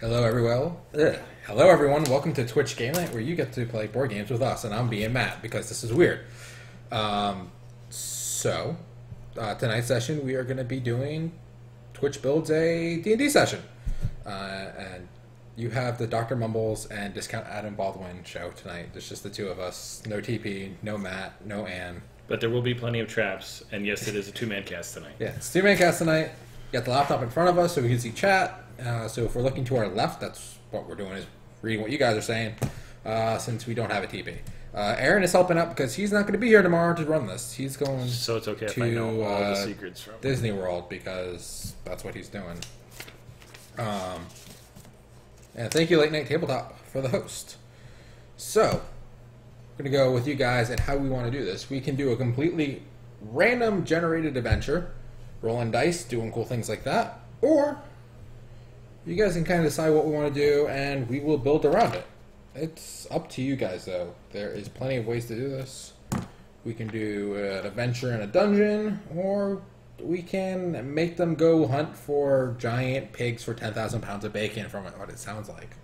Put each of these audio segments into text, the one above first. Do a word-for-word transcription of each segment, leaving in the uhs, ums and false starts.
Hello, everyone. Ugh. Hello, everyone. Welcome to Twitch Game Night, where you get to play board games with us, and I'm being Matt because this is weird. Um, so, uh, tonight's session we are going to be doing Twitch builds a D and D session, uh, and you have the Doctor Mumbles and Discount Adam Baldwin show tonight. There's just the two of us. No T P, no Matt, no Ann. But there will be plenty of traps, and yes, it is a two-man cast tonight. Yeah, it's two-man cast tonight. You got the laptop in front of us so we can see chat. Uh, so if we're looking to our left, that's what we're doing, is reading what you guys are saying, uh, since we don't have a T P. Uh, Aaron is helping out because he's not going to be here tomorrow to run this. He's going So it's okay to if I know all uh, the secrets from Disney World because that's what he's doing. Um, and thank you, Late Night Tabletop, for the host. So, we're going to go with you guys and how we want to do this. We can do a completely random generated adventure, rolling dice, doing cool things like that, or you guys can kind of decide what we want to do, and we will build around it. It's up to you guys, though. There is plenty of ways to do this. We can do an adventure in a dungeon, or we can make them go hunt for giant pigs for ten thousand pounds of bacon from what it sounds like.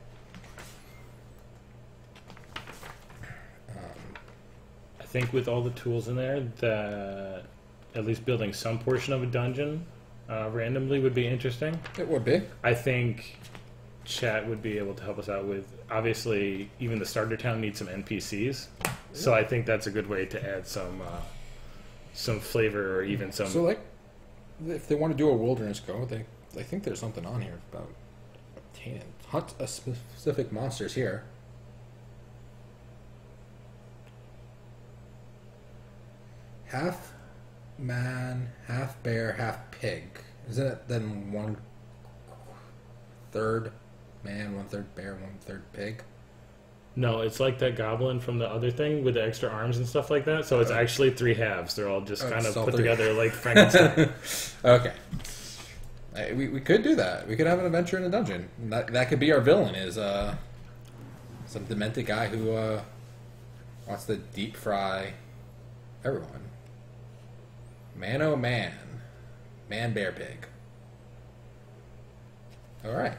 I think with all the tools in there, that at least building some portion of a dungeon uh, randomly would be interesting. It would be. I think chat would be able to help us out with, obviously, even the starter town needs some N P Cs. So I think that's a good way to add some uh, some flavor or even some... So, like, if they want to do a wilderness go, they, I think there's something on here about obtaining, hunt a specific monsters here. Half man, half bear, half pig. Isn't it then one third man, one third bear, one third pig? No, it's like that goblin from the other thing with the extra arms and stuff like that. So it's Oh. actually three halves. They're all just Oh, kind of it's all put three. together like Frankenstein. Okay. Uh, We, we could do that. We could have an adventure in a dungeon. And That that could be our villain, is uh, some demented guy who uh, wants to deep fry everyone. Man oh man. Man bear pig. Alright.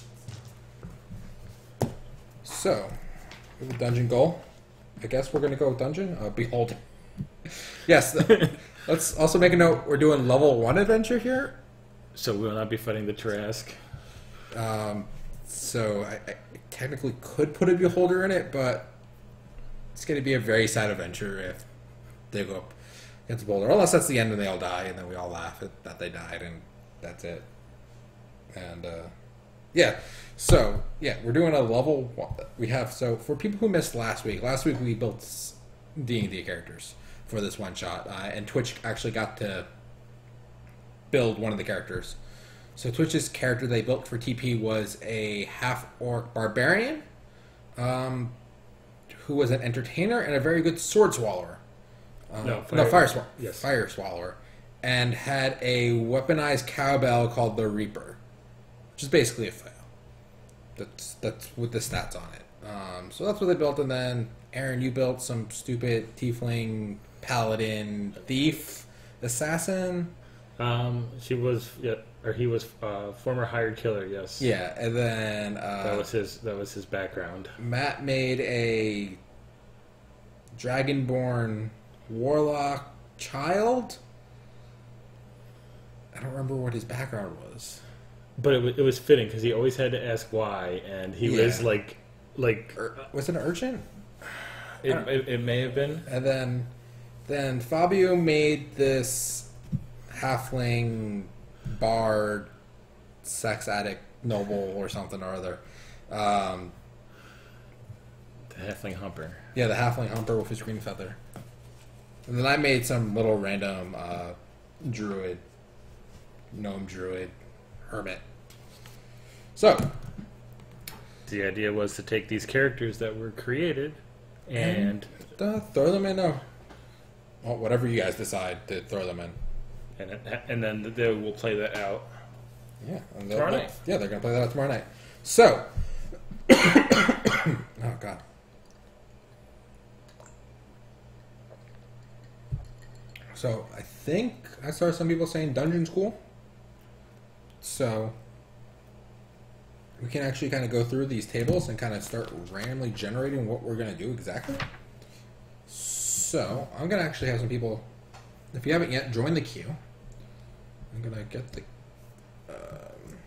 So, we have a dungeon goal. I guess we're going to go with dungeon. Uh, behold. Yes. Let's also make a note. We're doing level one adventure here. So we will not be fighting the Trask. Um, so I, I technically could put a beholder in it, but it's going to be a very sad adventure if they go up against a boulder. Unless that's the end and they all die, and then we all laugh at that they died, and that's it. And uh, yeah, so yeah, we're doing a level one. We have, so for people who missed last week, last week we built D and D characters for this one shot, uh, and Twitch actually got to build one of the characters. So Twitch's character they built for T P was a half-orc barbarian, um, who was an entertainer and a very good sword swallower. Uh, No, no, fire- fire, swallower. yes. Fire swallower, and had a weaponized cowbell called the Reaper, which is basically a fail. That's that's with the stats on it. Um, so that's what they built, and then Aaron, you built some stupid tiefling paladin thief assassin. Um, she was, yeah, or he was uh, former hired killer. Yes. Yeah, and then uh, That was his. That was his background. Matt made a dragonborn warlock child. I don't remember what his background was. But it was, it was fitting because he always had to ask why, and he Yeah. was like, like Ur- was it an urchin? it, it, it may have been. And then, then Fabio made this halfling bard, sex addict noble or something or other. Um, The halfling humper. yeah, the halfling humper with his green feather. And then I made some little random uh, druid, gnome druid, hermit. So, The idea was to take these characters that were created and uh, throw them in a, well, whatever you guys decide to throw them in. and and then they will play that out. Yeah, and they'll- Tomorrow night. Yeah, they're gonna play that out tomorrow night. So, oh god. So I think I saw some people saying dungeon school. So we can actually kind of go through these tables and kind of start randomly generating what we're going to do exactly. So I'm going to actually have some people, if you haven't yet, join the queue. I'm going to get the... Um,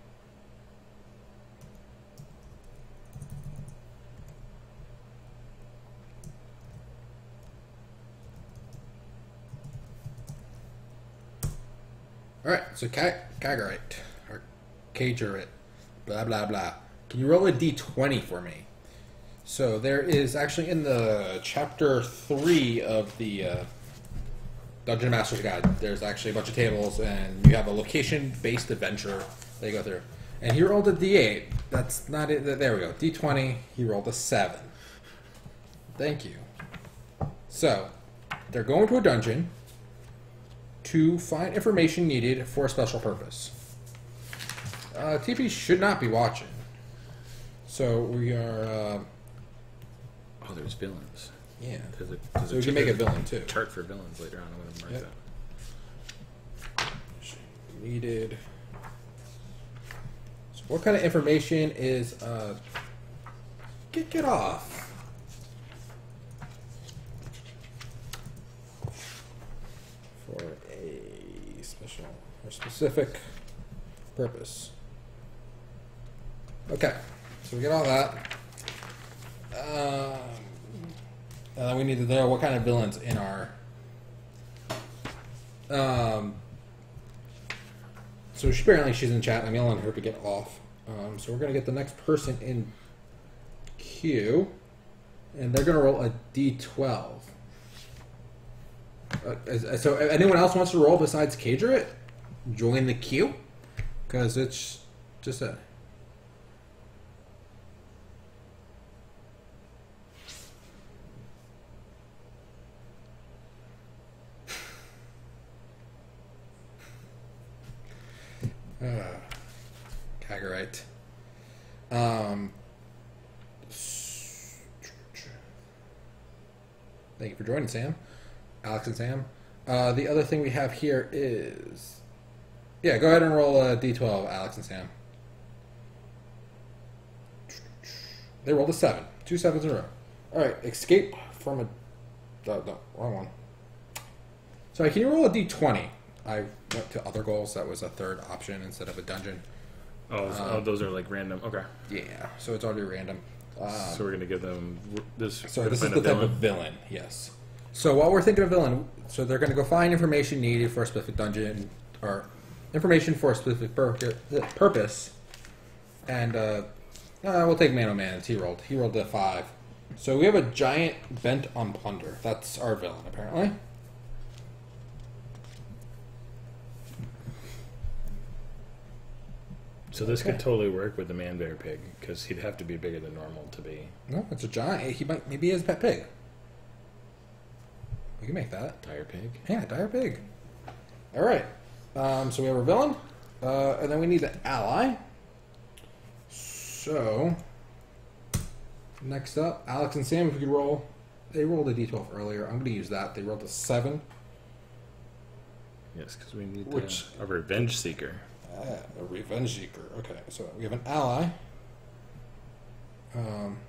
Alright, so Kagarite, or Kagerite, blah blah blah. Can you roll a d twenty for me? So there is actually in the chapter three of the uh, Dungeon Master's Guide, there's actually a bunch of tables, and you have a location-based adventure that you go through. And he rolled a d eight. That's not it. There we go. d twenty. He rolled a seven. Thank you. So they're going to a dungeon to find information needed for a special purpose. Uh, T P should not be watching. So we are... Uh, oh, there's villains. Yeah. There's a, there's so we can make a villain, too. Chart for villains later on. I'm going to mark Yep. that. Needed... So what kind of information is... Uh, get, get off. For a special or specific purpose. Okay, so we get all that. Um, and then we need to know what kind of villains in our. Um, so she, apparently she's in chat. I'm yelling at her to get off. Um, so we're gonna get the next person in queue, and they're gonna roll a d twelve. Uh, so anyone else wants to roll besides Kagerite? Join the queue? Because it's just a... uh, Kagerite. Um, thank you for joining, Sam. Alex and Sam. Uh, the other thing we have here is... Yeah, go ahead and roll a d twelve, Alex and Sam. They rolled a seven. Two sevens in a row. Alright, escape from a... No, no, wrong one. Sorry, can you roll a d twenty? I went to other goals. That was a third option instead of a dungeon. Oh, so, Um, oh those are like random. Okay. Yeah, so it's already random. Um, so we're going to give them this. So we're this is gonna the find a type of villain, yes. So while we're thinking of villain, so they're going to go find information needed for a specific dungeon, or information for a specific pur- purpose, and uh, uh, we'll take Man O' Man as he rolled. He rolled a five. So we have a giant bent on plunder. That's our villain, apparently. So this Okay. could totally work with the man bear pig because he'd have to be bigger than normal to be No, it's a giant. He might maybe he has a pet pig. We can make that. tire pig. Yeah, dire pig. All right. Um, so we have our villain, uh, and then we need an ally. So next up, Alex and Sam. If we could roll, they rolled a d twelve earlier. I'm going to use that. They rolled a seven. Yes, because we need Which- uh, a revenge seeker. Ah, a revenge seeker. Okay, so we have an ally. Um,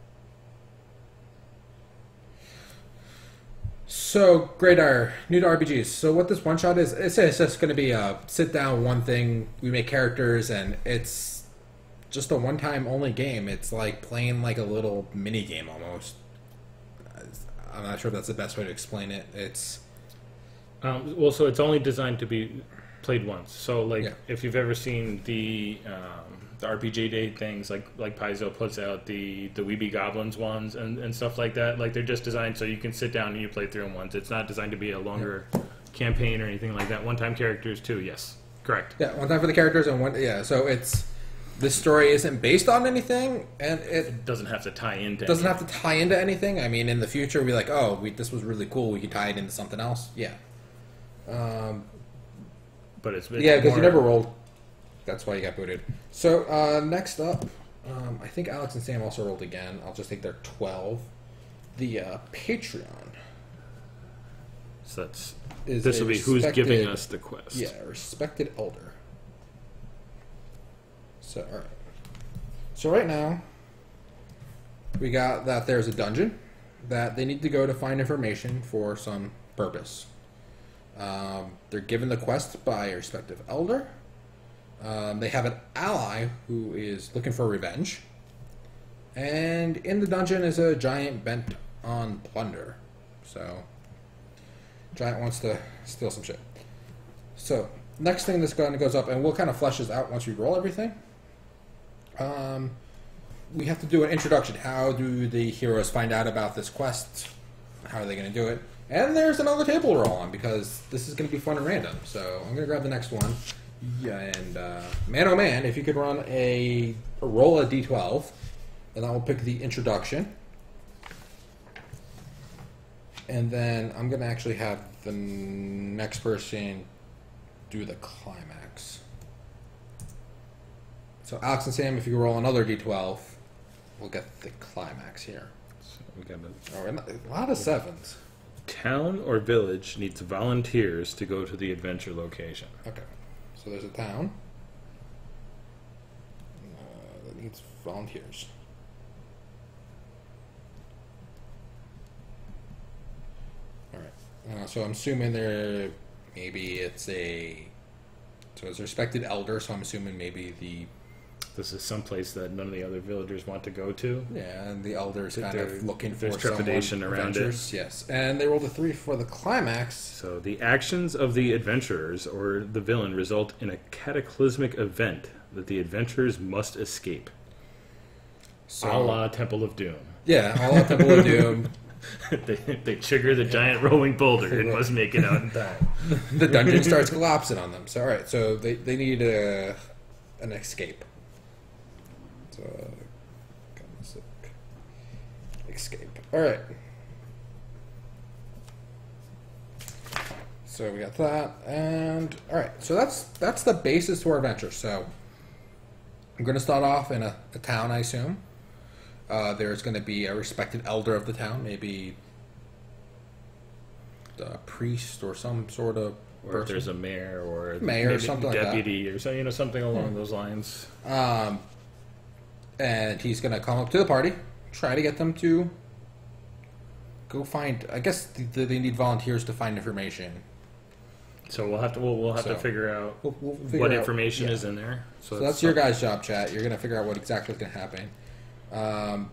so, Great R, new to R P Gs. So what this one shot is, it's, it's just going to be a sit down one thing. We make characters, and it's just a one time only game. It's like playing like a little mini game almost. I'm not sure if that's the best way to explain it. It's Um, well, so it's only designed to be played once. So, like, Yeah. if you've ever seen the um, the R P G Day things, like like Paizo puts out the the Weeby Goblins ones and, and stuff like that, like they're just designed so you can sit down and you play through them once. It's not designed to be a longer yeah. campaign or anything like that. One time characters too. Yes, correct. Yeah, one time for the characters and one. Yeah, so it's this story isn't based on anything, and it It doesn't have to tie into. doesn't anything. have to tie into anything. I mean, in the future, we're like, oh, we, this was really cool. We could tie it into something else. Yeah. Um, But it's, it's yeah, because more- you never rolled. That's why you got booted. So uh, next up, um, I think Alex and Sam also rolled again. I'll just take their twelve. The uh, Patreon So that's is this a will be who's giving respected- us the quest. Yeah, respected elder. So all right. So right now, we got that there's a dungeon that they need to go to find information for some purpose. Um, they're given the quest by a respective elder. Um, they have an ally who is looking for revenge. And in the dungeon is a giant bent on plunder. So, giant wants to steal some shit. So, next thing this gun goes up, and we'll kind of flesh this out once we roll everything. Um, we have to do an introduction. How do the heroes find out about this quest? How are they going to do it? And there's another table to roll on, because this is going to be fun and random. So, I'm going to grab the next one. Yeah, and uh, man oh man, if you could run a, a roll a d twelve, and I will pick the introduction. And then I'm going to actually have the next person do the climax. So Alex and Sam, if you roll another d twelve, we'll get the climax here. So we got a, Oh, a lot of sevens. town or village needs volunteers to go to the adventure location. Okay. So there's a town uh, that needs volunteers. All right. Uh, so I'm assuming there, maybe it's a, so it's a respected elder. So I'm assuming maybe the, This is someplace that none of the other villagers want to go to. yeah, and the elder is kind There- of looking for there's trepidation someone, around it. adventures. Yes, and they rolled a three for the climax. So the actions of the adventurers or the villain result in a cataclysmic event that the adventurers must escape. So A la Temple of Doom. yeah, all up Temple of Doom. they, they trigger the giant rolling boulder and must make it out in time. The dungeon starts collapsing on them. So all right, so they they need a an escape. So, escape. All right. So we got that, and all right. So that's that's the basis to our adventure. So I'm going to start off in a, a town, I assume. Uh, there's going to be a respected elder of the town, maybe a priest or some sort of Or if person. there's a mayor or Mayor or maybe something like that. deputy or so, you know, something along Hmm. those lines. Um, and he's going to come up to the party, try to get them to go find. I guess th- th- they need volunteers to find information. So we'll have to we'll, we'll have So, to figure out We'll, we'll figure what out- information yeah. is in there. So, So, that's your guys' job, chat. You're going to figure out what exactly is going to happen. Um,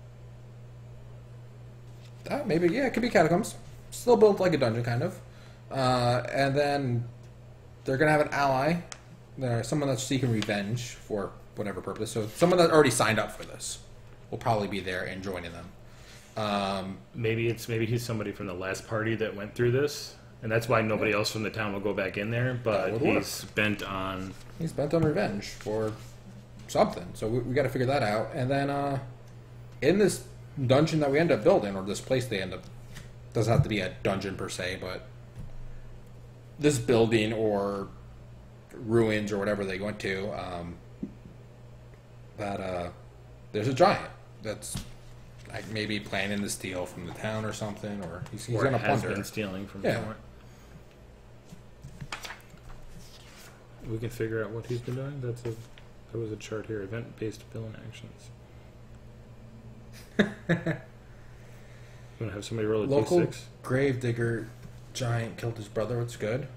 that maybe yeah, it could be catacombs. Still built like a dungeon, kind of. Uh, and then they're going to have an ally, uh, someone that's seeking revenge for whatever purpose. So someone that already signed up for this will probably be there and joining them. Um, maybe it's maybe he's somebody from the last party that went through this, and that's why nobody else from the town will go back in there. But would work. he's bent on he's bent on revenge for something. So we, we got to figure that out. And then uh, in this dungeon that we end up building, or this place they end up, doesn't have to be a dungeon per se, but this building or ruins or whatever they went to, um, that uh, there's a giant that's like maybe planning to steal from the town or something, or he's, he's or going to has plunder. been stealing from Yeah. somewhere. We can figure out what he's been doing. That's a that was a chart here. Event-based villain actions. I'm gonna have somebody roll a Local d six. gravedigger giant killed his brother. What's good?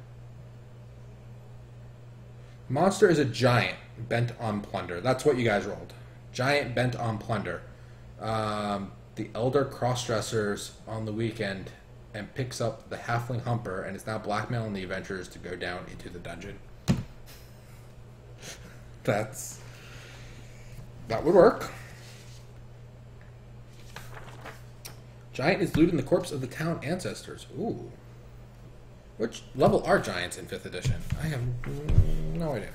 Monster is a giant bent on plunder. That's what you guys rolled. Giant bent on plunder. Um, the elder cross-dressers on the weekend and picks up the halfling humper and is now blackmailing the adventurers to go down into the dungeon. That's that would work. Giant is looting the corpse of the town ancestors. Ooh. Which level are giants in fifth edition? I have mm, no idea.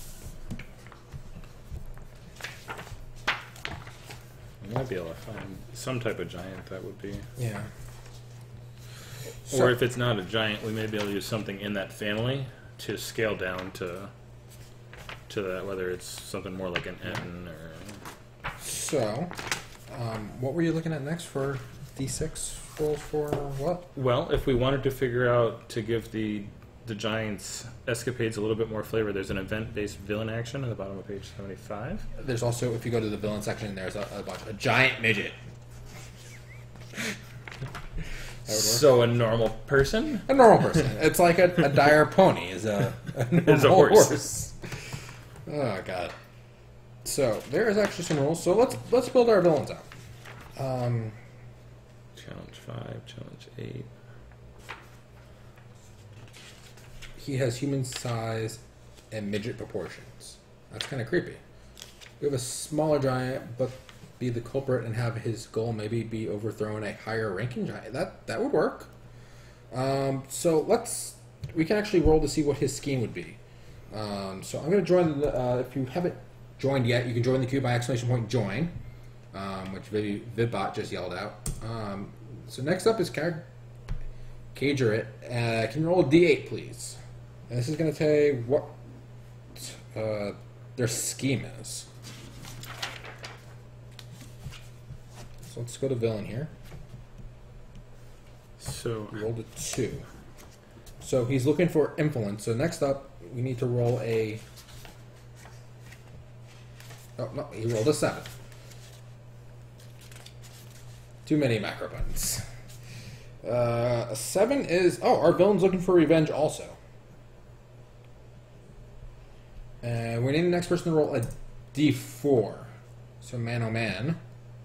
We might be able to find some type of giant that would be. Yeah. Or if it's not a giant, we may be able to use something in that family to scale down to to that, whether it's something more like an N or. So, um, what were you looking at next for D six rolls for what? Well, if we wanted to figure out to give the the Giants' escapades a little bit more flavor. There's an event-based villain action at the bottom of page seventy-five. There's also, if you go to the villain section, there's a, a bunch. A giant midget. So a normal person? A normal person. It's like a, a dire pony is a, a normal Is a horse. horse. Oh god. So there is actually some rules. So let's let's build our villains out. Um, challenge five, challenge eight. He has human size and midget proportions. That's kind of creepy. We have a smaller giant, but be the culprit and have his goal maybe be overthrown a higher ranking giant. That that would work. Um, so let's we can actually roll to see what his scheme would be. Um, so I'm going to join. The, uh, if you haven't joined yet, you can join the queue by exclamation point join, um, which Vid, Vidbot just yelled out. Um, so next up is Car- Cager it. Uh, can you roll a D eight, please? And this is going to tell you what uh, their scheme is. So let's go to villain here. So We rolled a two. So he's looking for influence. So next up, we need to roll a... Oh, no, he rolled a seven. Too many macro buttons. Uh, a seven is... Oh, our villain's looking for revenge also. And we need the next person to roll a D four. So man oh man.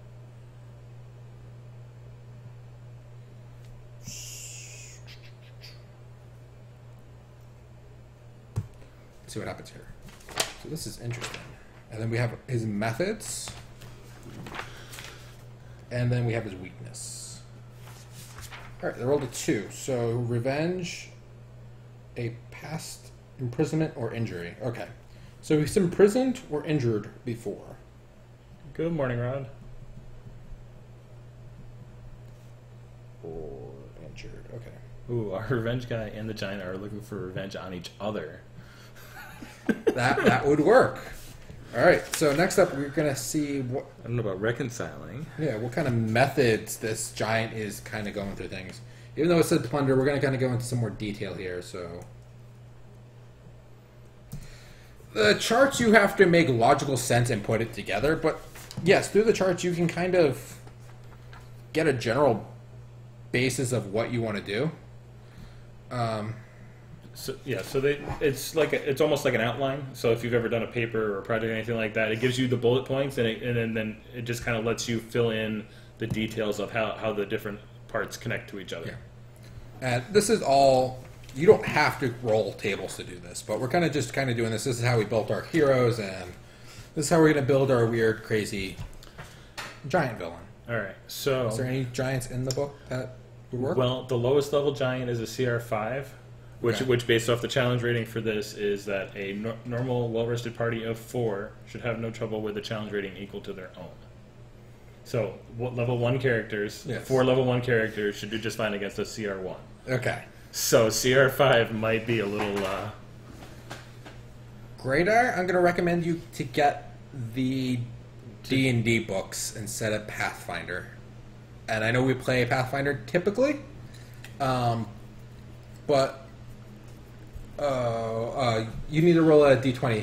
See what happens here. So this is interesting. And then we have his methods. And then we have his weakness. Alright, they rolled a two. So revenge, a past imprisonment or injury. Okay. So he's imprisoned or injured before. good morning, Rod. Or injured. Okay. Ooh, our revenge guy and the giant are looking for revenge on each other. That that would work. All right. So next up, we're gonna see what I don't know about reconciling. yeah what kind of methods this giant is kind of going through things. Even though it said plunder, we're gonna kind of go into some more detail here. So the charts, you have to make logical sense and put it together. But yes, through the charts, you can kind of get a general basis of what you want to do. Um, So yeah, so they it's like a, it's almost like an outline. So if you've ever done a paper or a project or anything like that, it gives you the bullet points, and it, and then, then it just kind of lets you fill in the details of how, how the different parts connect to each other. Yeah. And this is all, you don't have to roll tables to do this, but we're kind of just kind of doing this. This is how we built our heroes, and this is how we're going to build our weird, crazy giant villain. All right. So Is there any giants in the book that would work? well, the lowest level giant is a C R five. Which, Okay. which, based off the challenge rating for this, is that a no- normal, well-rested party of four should have no trouble with a challenge rating equal to their own. So, what level one characters, Yes. four level one characters should do just fine against a C R one. Okay. So, C R five might be a little. Uh, Gradar, I'm going to recommend you to get the D and D books instead of Pathfinder. And I know we play Pathfinder typically, um, but uh, uh, you need to roll a d twenty.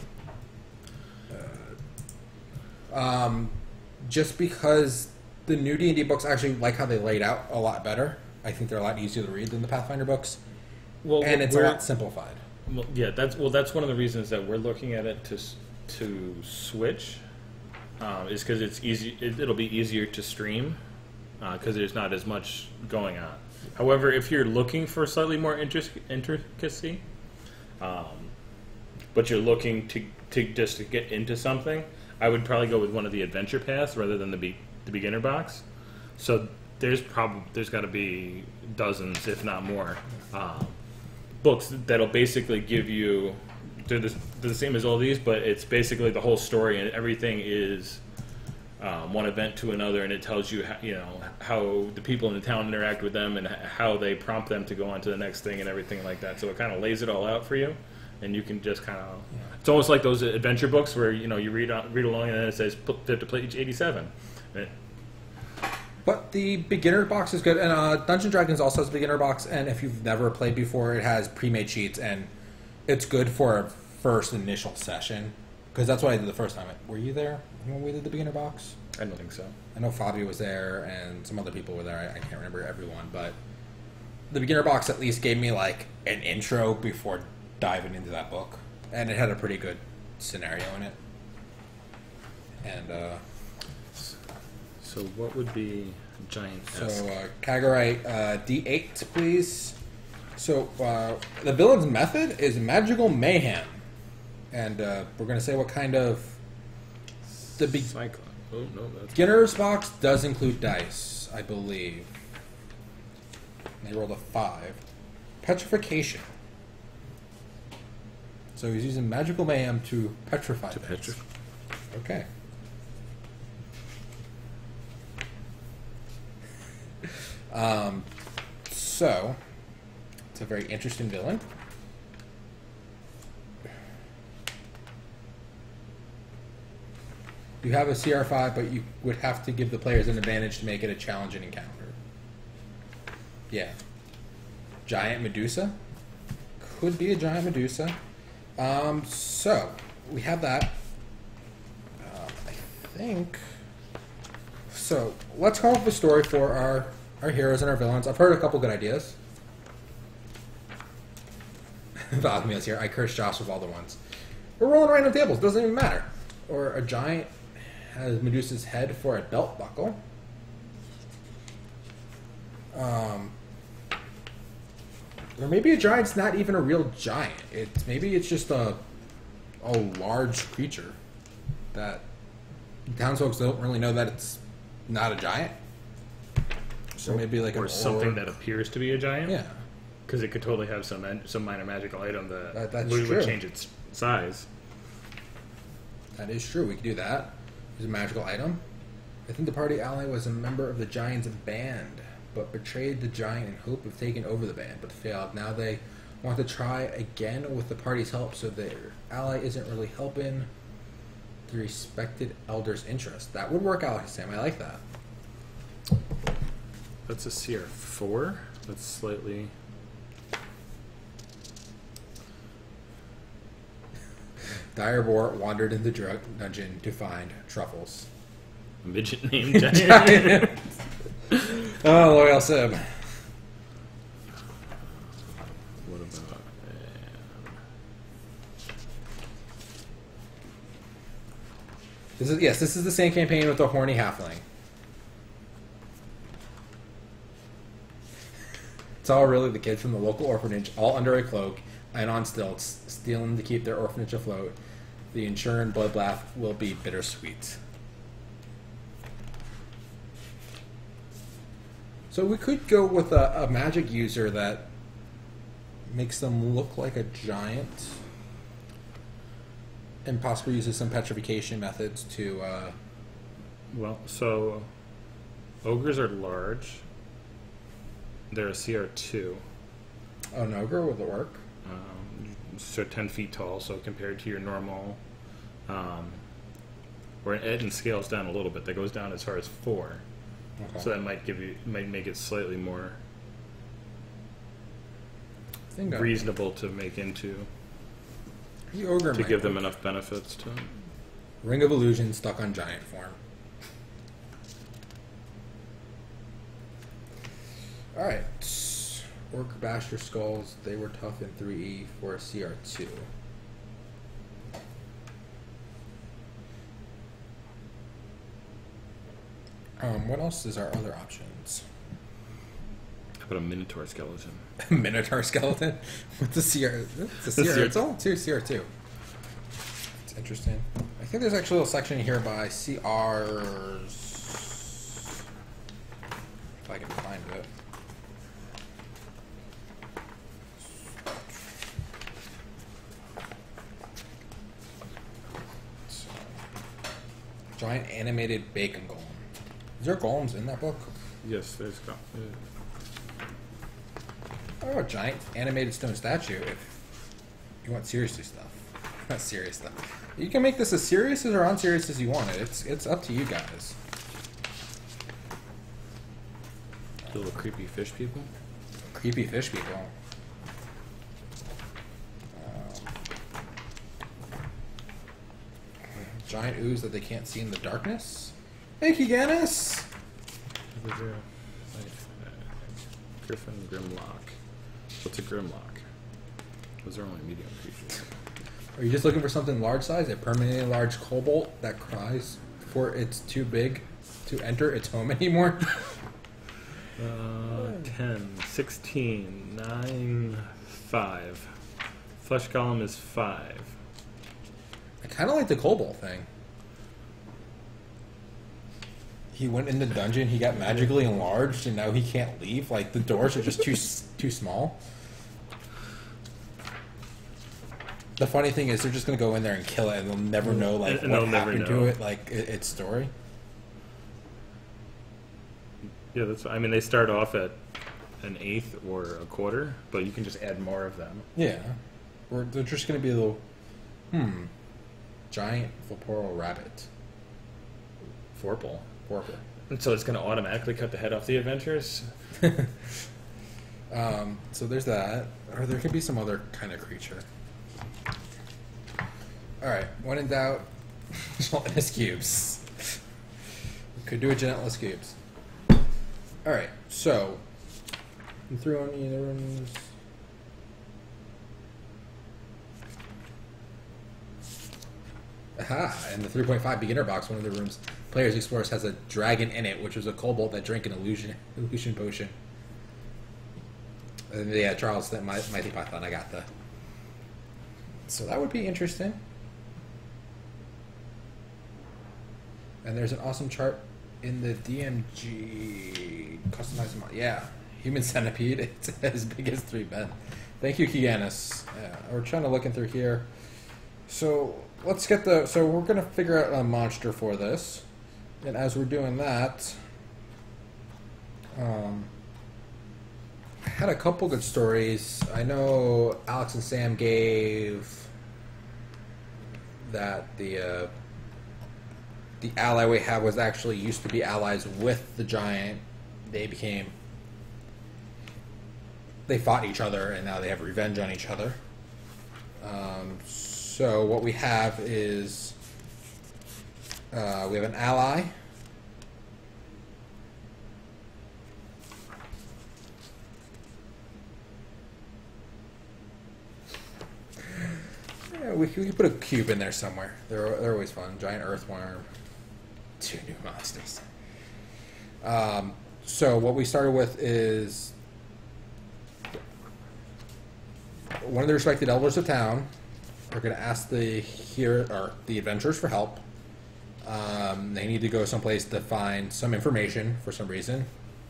Uh, um, just because the new D and D books actually like how they laid out a lot better. I think they're a lot easier to read than the Pathfinder books, well, and it's a we're- lot simplified. Well, yeah, that's well. That's one of the reasons that we're looking at it to s- to switch, um, is because it's easy. It, it'll be easier to stream because there's not as much going on. However, if you're looking for slightly more intric- intricacy, um, but you're looking to to just to get into something, I would probably go with one of the adventure paths rather than the be- the beginner box. So there's probably there's got to be dozens, if not more. Um, books that'll basically give you they're the, they're the same as all these, but it's basically the whole story, and everything is um, one event to another, and it tells you how, you know how the people in the town interact with them and h- how they prompt them to go on to the next thing and everything like that. So it kind of lays it all out for you, and you can just kind of it's almost like those adventure books where you know you read on, read along and then it says flip to page eighty-seven. And But the beginner box is good, and uh, Dungeons and Dragons also has a beginner box. And if you've never played before, it has pre-made sheets, and it's good for a first initial session because that's what I did the first time. Were you there when we did the beginner box? I don't think so. I know Fabio was there, and some other people were there. I, I can't remember everyone, but the beginner box at least gave me like an intro before diving into that book, and it had a pretty good scenario in it. And uh, so, what would be giant? So, uh, Kagurite, uh, D eight, please. So, uh, the villain's method is magical mayhem. And uh, we're going to say what kind of... The be- Cyclone. Oh, no, that's... beginner's box does include dice, I believe. And they rolled a five. Petrification. So he's using magical mayhem to petrify To things. petrify. Okay. Um, so, it's a very interesting villain. You have a C R five, but you would have to give the players an advantage to make it a challenging encounter. Yeah. Giant Medusa. Could be a giant Medusa. Um, so, we have that. Uh, I think... So, let's come up with a story for our, our heroes and our villains. I've heard a couple good ideas. Valkymia's here. I cursed Josh with all the ones. We're rolling random tables. Doesn't even matter. Or a giant has Medusa's head for a belt buckle. Um, or maybe a giant's not even a real giant. It's maybe it's just a a large creature that townsfolk don't really know that it's not a giant. So maybe like or an something orb. that appears to be a giant. Yeah, Because it could totally have some man- some minor magical item that, That- that's would, true. would change its size. that is true. We could do that. There's a magical item. I think the party ally was a member of the giant's band, but betrayed the giant in hope of taking over the band, but failed. Now they want to try again with the party's help, so their ally isn't really helping the respected elder's interest. That would work out, Sam. I like that. That's a C R four. That's slightly... Direboar wandered in the drug dungeon to find truffles. A midget named giant. Oh, loyal Sim. What about... Um, This is yes. This is the same campaign with the horny halfling. It's all really the kids from the local orphanage, all under a cloak and on stilts, stealing to keep their orphanage afloat. The insurance bloodbath will be bittersweet. So we could go with a, a magic user that makes them look like a giant, and possibly uses some petrification methods to. Uh, well, so... Ogres are large. They're a C R two. oh, an ogre would work. Um, so ten feet tall, so compared to your normal... Um, where Ed and scales down a little bit. That goes down as far as four. Okay. So that might give you might make it slightly more I think, uh, reasonable to make into the ogre to might give them work. enough benefits to Ring of Illusion stuck on giant form. Alright. Orc Basher Skulls, they were tough in three E for a C R two. Um, what else is our other options? how about a Minotaur skeleton? Minotaur Skeleton? What's a C R? It's a C R. C R. It's all two C R two. It's interesting. I think there's actually a section here by C Rs. If I can find it. So, giant animated bacon golem. Is there golems in that book? Yes, there's got. Uh, Oh, a giant animated stone statue if you want serious stuff. Not serious stuff. You can make this as serious or unserious as you want it. It's it's up to you guys. The little creepy fish people. Creepy fish people. Um, giant ooze that they can't see in the darkness. Hey, Kiganis! Over there. Like, uh, Griffin Grimlock. What's a Grimlock? Those are only medium creatures. Are you just looking for something large size? A permanently large cobalt that cries for it's too big to enter its home anymore? Uh, ten, sixteen, nine, five. Flesh Golem is five. I kind of like the cobalt thing. He went in the dungeon, he got magically enlarged, and now he can't leave. Like, the doors are just too too small. The funny thing is, they're just going to go in there and kill it, and they'll never know, like, And what they'll never happened know. to it, like, it, its story. Yeah, that's. I mean, they start off at an eighth or a quarter, but you can just add more of them. Yeah. Or they're just going to be a little, hmm, giant Vaporal rabbit. Forple. Vorpal. And so it's going to automatically cut the head off the adventurers. Um, so there's that. Or there could be some other kind of creature. Alright, when in doubt, Gelatinous Cubes. We could do a Gelatinous Cubes. Alright, so you threw on the other ones. Aha! In the three point five beginner box, one of the rooms players explores has a dragon in it, which was a kobold that drank an illusion illusion potion. And yeah, Charles, that might Mighty Python, I got the. So that would be interesting. And there's an awesome chart in the D M G customized mod. Yeah, human centipede. It's as big as three men. Thank you, Kianis. Yeah, we're trying to look in through here. So let's get the. So we're gonna figure out a monster for this, and as we're doing that, um, I had a couple good stories. I know Alex and Sam gave that the. Uh, The ally we had was actually used to be allies with the giant. They became... They fought each other, and now they have revenge on each other. Um, so what we have is... Uh, we have an ally. Yeah, we, we can put a cube in there somewhere. They're, they're always fun. Giant earthworm. Two new monsters. Um, so what we started with is one of the respected elders of town. We're going to ask the here or the adventurers for help. Um, they need to go someplace to find some information for some reason.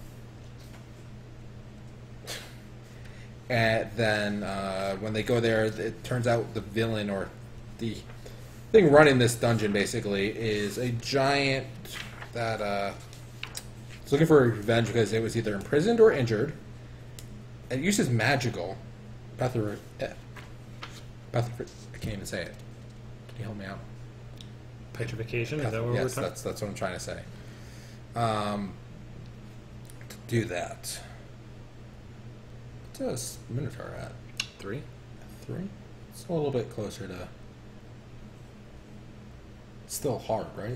And then uh, when they go there, it turns out the villain or the thing running this dungeon basically is a giant that uh, is looking for revenge because it was either imprisoned or injured. It uses magical. Pether, eh, Pether, I can't even say it. Can you help me out? Petrification? Is Peth- that what yes, we're talking? that's that's what I'm trying to say. Um, to do that, what does Minotaur at? Three? Three? It's a little bit closer to. It's still hard, right?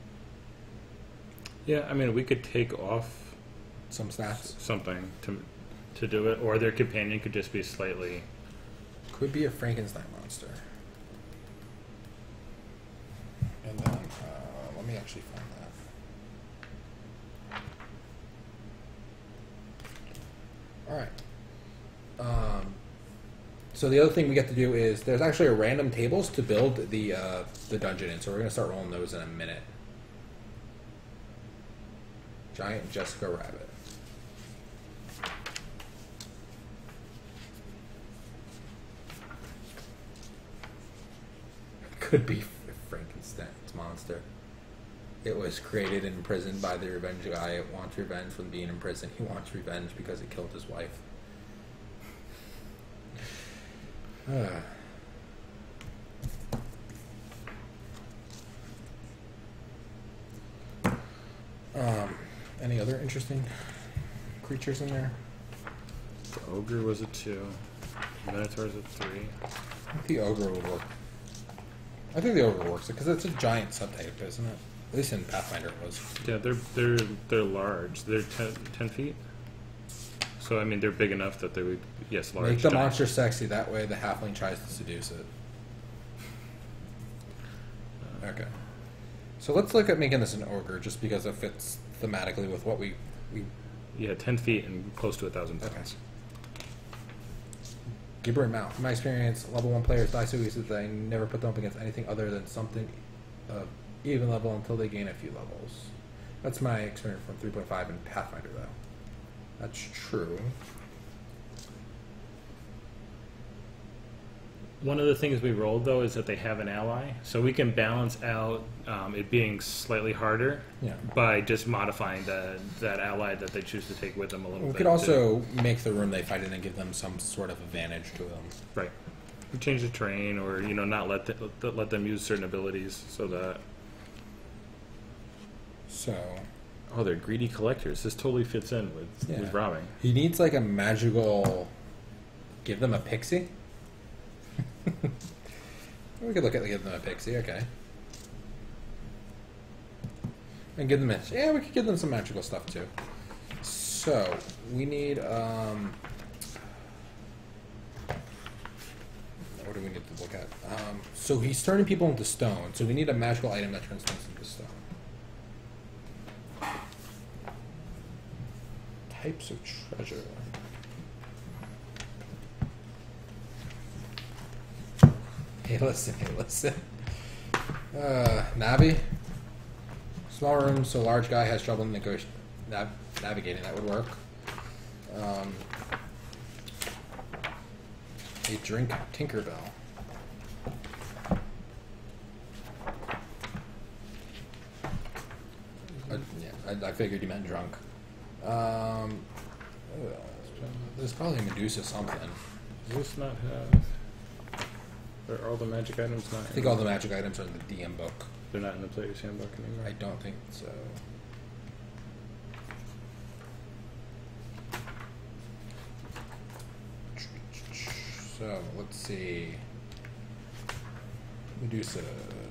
Yeah, I mean, we could take off Some stats. something to to do it, or their companion could just be slightly. Could be a Frankenstein monster. And then, uh, let me actually find that. Alright. Um, so the other thing we get to do is, there's actually a random tables to build the, uh, the dungeon in, so we're going to start rolling those in a minute. Giant Jessica Rabbit. Could be Frankenstein's monster. It was created and imprisoned by the revenge guy. It wants revenge from being in prison. He wants revenge because it killed his wife. Uh. Um, any other interesting creatures in there? The ogre was a two. Minotaur's a three. I think the ogre would work. I think the ogre works because it's a giant subtype, isn't it? At least in Pathfinder it was. Yeah, they're they're they're large. They're ten, ten feet. So I mean, they're big enough that they would yes, large. Make the giant. monster sexy. That way, the halfling tries to seduce it. Okay. So let's look at making this an ogre, just because it fits thematically with what we we. Yeah, ten feet and close to a thousand Okay. pounds. Gibber and Mount. From my experience, level one players die so easily that I never put them up against anything other than something of even level until they gain a few levels. That's my experience from three point five in Pathfinder, though. That's true. One of the things we rolled though is that they have an ally, so we can balance out um, it being slightly harder Yeah. by just modifying that that ally that they choose to take with them a little We bit. could also make the room they fight in and give them some sort of advantage to them. right. We change the terrain, or you know, not let the, let let them use certain abilities, so that So oh, they're greedy collectors. This totally fits in with, Yeah. with robbing. he needs like a magical. Give them a pixie. We could look at give them a pixie, okay. And give them a, yeah, we could give them some magical stuff too. So we need um what do we need to look at? Um, so he's turning people into stone, so we need a magical item that turns things into stone. Types of treasure. Hey, listen, hey, listen. Uh, Navi. Small room, so large guy has trouble negoti- nav- navigating. That would work. Um, a drink Tinkerbell. Uh, yeah, I, I figured you meant drunk. Um, uh, there's probably a Medusa something. Does this not have? Are all the magic items not? I think all the magic items are in the D M book. They're not in the player's handbook anymore. I don't think so. So let's see. Medusa.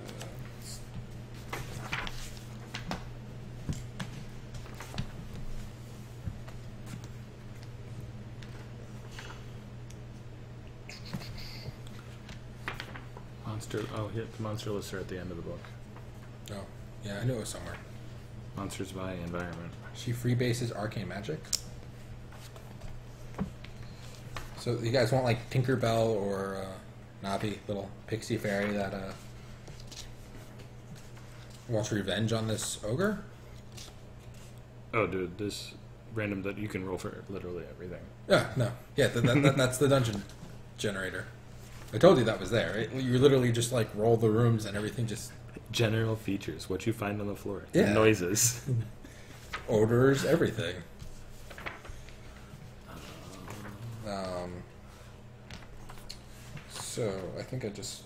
Monster. Oh, yeah, the monster lists are at the end of the book. Oh, yeah, I knew it was somewhere. Monsters by environment. She freebases arcane magic. So you guys want like Tinkerbell or uh, Navi, little pixie fairy that uh, wants revenge on this ogre? Oh, dude, this random that you can roll for literally everything. Yeah, no, yeah, that, that, that, that's the dungeon generator. I told you that was there. It, you literally just like roll the rooms and everything just General features, what you find on the floor. Yeah. Noises. odors, everything. Um, so I think I just.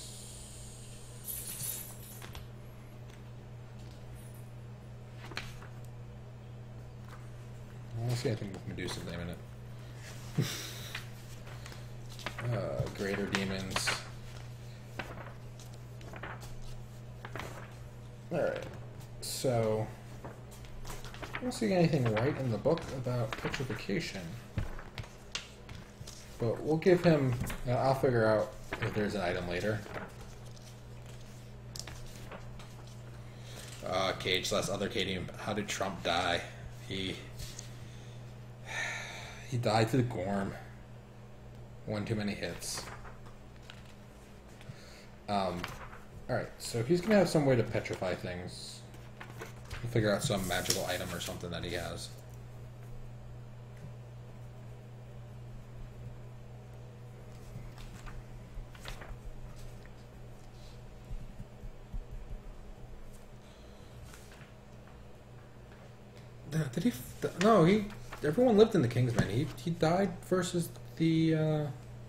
I don't see anything with Medusa's name in it. uh, greater demons. Alright. So. I don't see anything right in the book about petrification. But we'll give him. Uh, I'll figure out if there's an item later. Uh, Cage slash other Cadian. How did Trump die? He. He died to the Gorm. One too many hits. Um. Alright, so he's gonna have some way to petrify things. We'll figure out some magical item or something that he has. Did he? No, he. Everyone lived in the Kingsman. He he died versus the uh,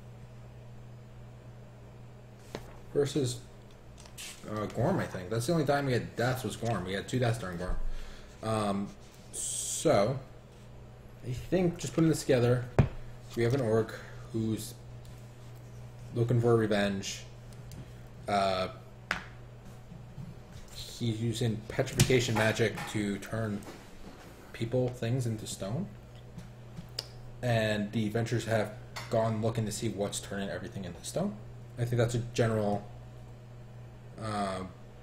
versus uh, Gorm. I think that's the only time we had deaths was Gorm. We had two deaths during Gorm. Um, so I think just putting this together, we have an orc who's looking for revenge. Uh, he's using petrification magic to turn people, things into stone. And the adventurers have gone looking to see what's turning everything into stone. I think that's a general, uh,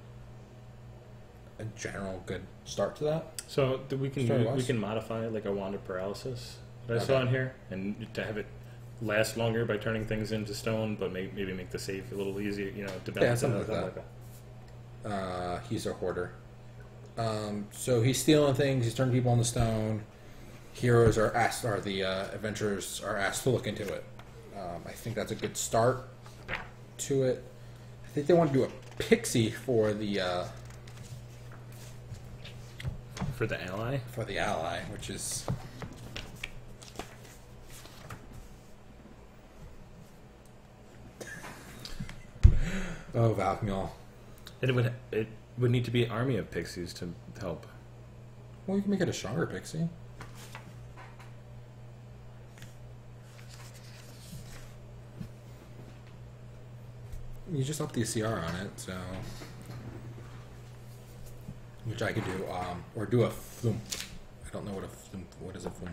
a general good start to that. So th- we can Start we wise. can modify like a wand of paralysis that I Okay. saw in here, and to have it last longer by turning things into stone, but may- maybe make the save a little easier. You know, to Yeah, balance something it like out, that. Uh, he's a hoarder. Um, so he's stealing things. He's turning people into stone. Heroes are asked, or the uh, adventurers are asked to look into it. Um, I think that's a good start to it. I think they want to do a pixie for the uh, For the ally, for the ally, which is oh Valkmul. it would it would need to be an army of pixies to help. Well, you can make it a stronger pixie. You just up the C R on it, so which I could do, um, or do a flump. I don't know what a flump. What is a flump?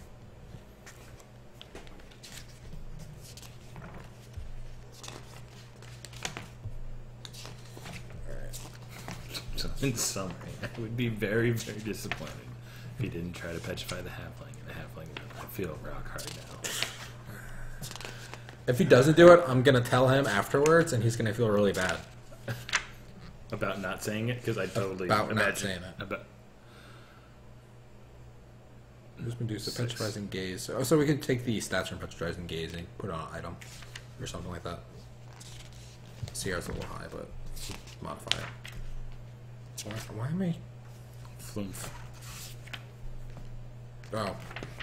All right. So in summary, I would be very very disappointed if he didn't try to petrify the halfling, and the halfling I feel rock hard now. If he doesn't do it, I'm gonna tell him afterwards, and he's gonna feel really bad. About not saying it, because I totally About not imagine saying it. About, Who's been used to Six. petrifying gaze? So, so we can take the stats from petrifying gaze and put it on an item or something like that. C R's a little high, but modify it. Why, why am I? flumph. Oh.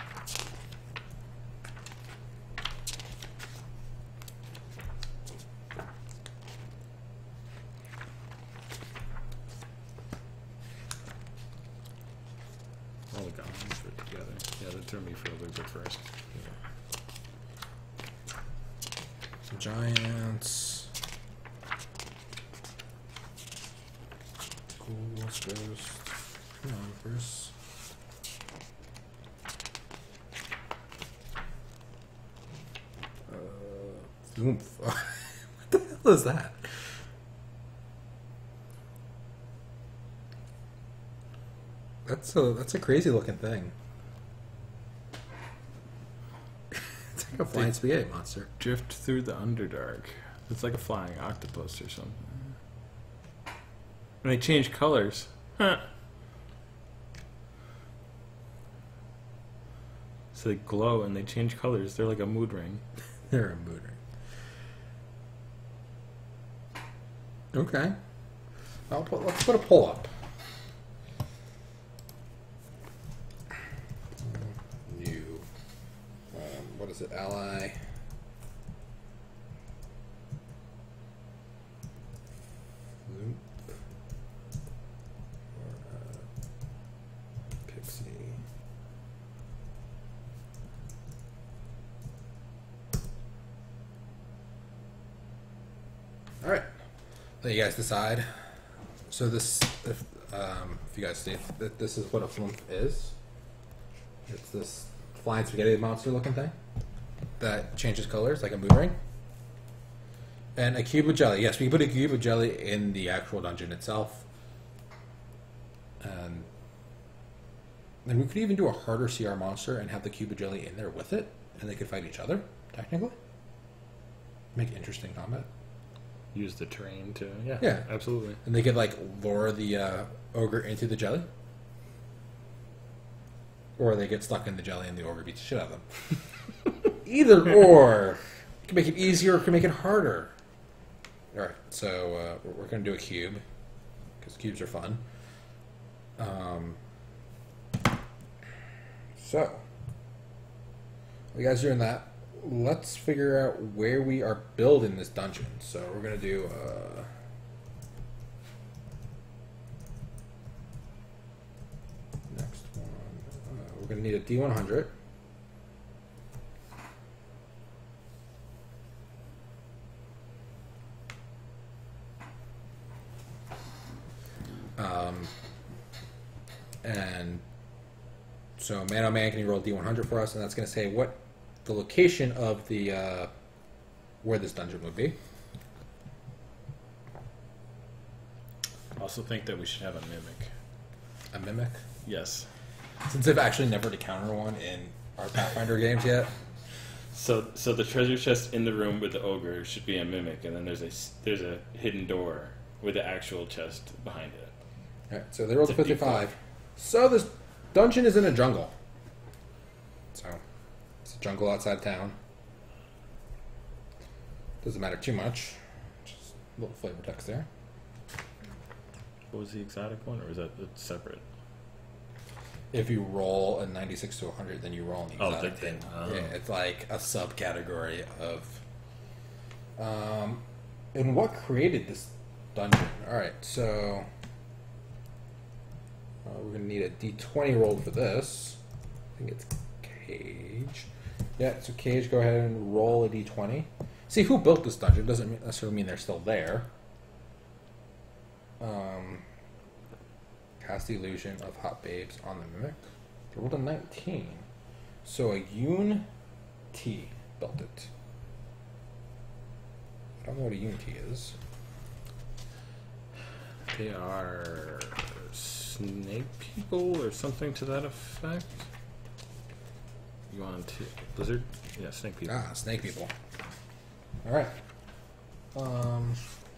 All the goblins put together. Yeah, that threw me for a loop at first. Giants. Cool, West Coast. Come on, first. Uh, oomph. What the hell is that? That's a that's a crazy looking thing. It's like a flying spaghetti monster. Drift through the Underdark. It's like a flying octopus or something. And they change colors. Huh. So they glow and they change colors. They're like a mood ring. They're a mood ring. Okay. I'll put, let's put a pull up. New. Um, what is it? Ally. Loop. Or, uh, Pixie. All right. Let you guys decide. So this, if, um, if you guys see that this is what a flump is, it's this flying spaghetti monster looking thing that changes colors like a mood ring. And a cube of jelly. Yes, we can put a cube of jelly in the actual dungeon itself. And then we could even do a harder C R monster and have the cube of jelly in there with it, and they could fight each other, technically. Make interesting combat. Use the terrain to yeah, Yeah. absolutely. And they could like lure the uh, ogre into the jelly. Or they get stuck in the jelly and the ogre beats the shit out of them. Either or. You can make it easier or you can make it harder. Alright, so uh, we're, we're going to do a cube. Because cubes are fun. Um, so. While you guys are doing that, let's figure out where we are building this dungeon. So we're going to do... Uh, next one. Uh, we're going to need a D one hundred. Um, and so man on man, can you roll D one hundred for us? And that's going to say what the location of the uh, where this dungeon would be. I also think that we should have a mimic. A mimic? Yes. Since I've actually never to counter one in our Pathfinder games yet. So, so the treasure chest in the room with the ogre should be a mimic, and then there's a there's a hidden door with the actual chest behind it. All right, so they rolled a It's a fifty-five. So this dungeon is in a jungle. So it's a jungle outside town. Doesn't matter too much. Just a little flavor text there. What was the exotic one, or is that it's separate? If you roll a ninety-six to one hundred, then you roll an Oh, exotic the thing. thing. Oh. Yeah, it's like a subcategory of. Um, and what created this dungeon? All right, so uh, we're gonna need a D twenty rolled for this. I think it's Cage. Yeah, so Cage, go ahead and roll a D twenty. See who built this dungeon. Doesn't necessarily mean they're still there. Um, cast the illusion of hot babes on the mimic. They rolled a nineteen. So a Yoon T built it. I don't know what a Yoon T is. They are snake people or something to that effect. You want to Blizzard? Yeah, snake people. Ah, snake people. Alright. Um...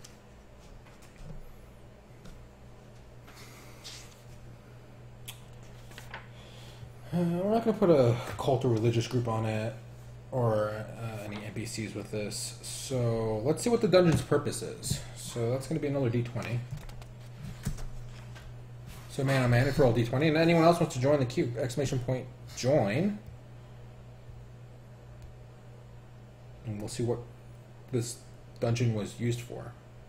Uh, we're not going to put a cult or religious group on it, or uh, any N P Cs with this. So let's see what the dungeon's purpose is. So that's going to be another D twenty. So man on man, if you roll D twenty, and anyone else wants to join the queue, exclamation point join, and we'll see what this dungeon was used for.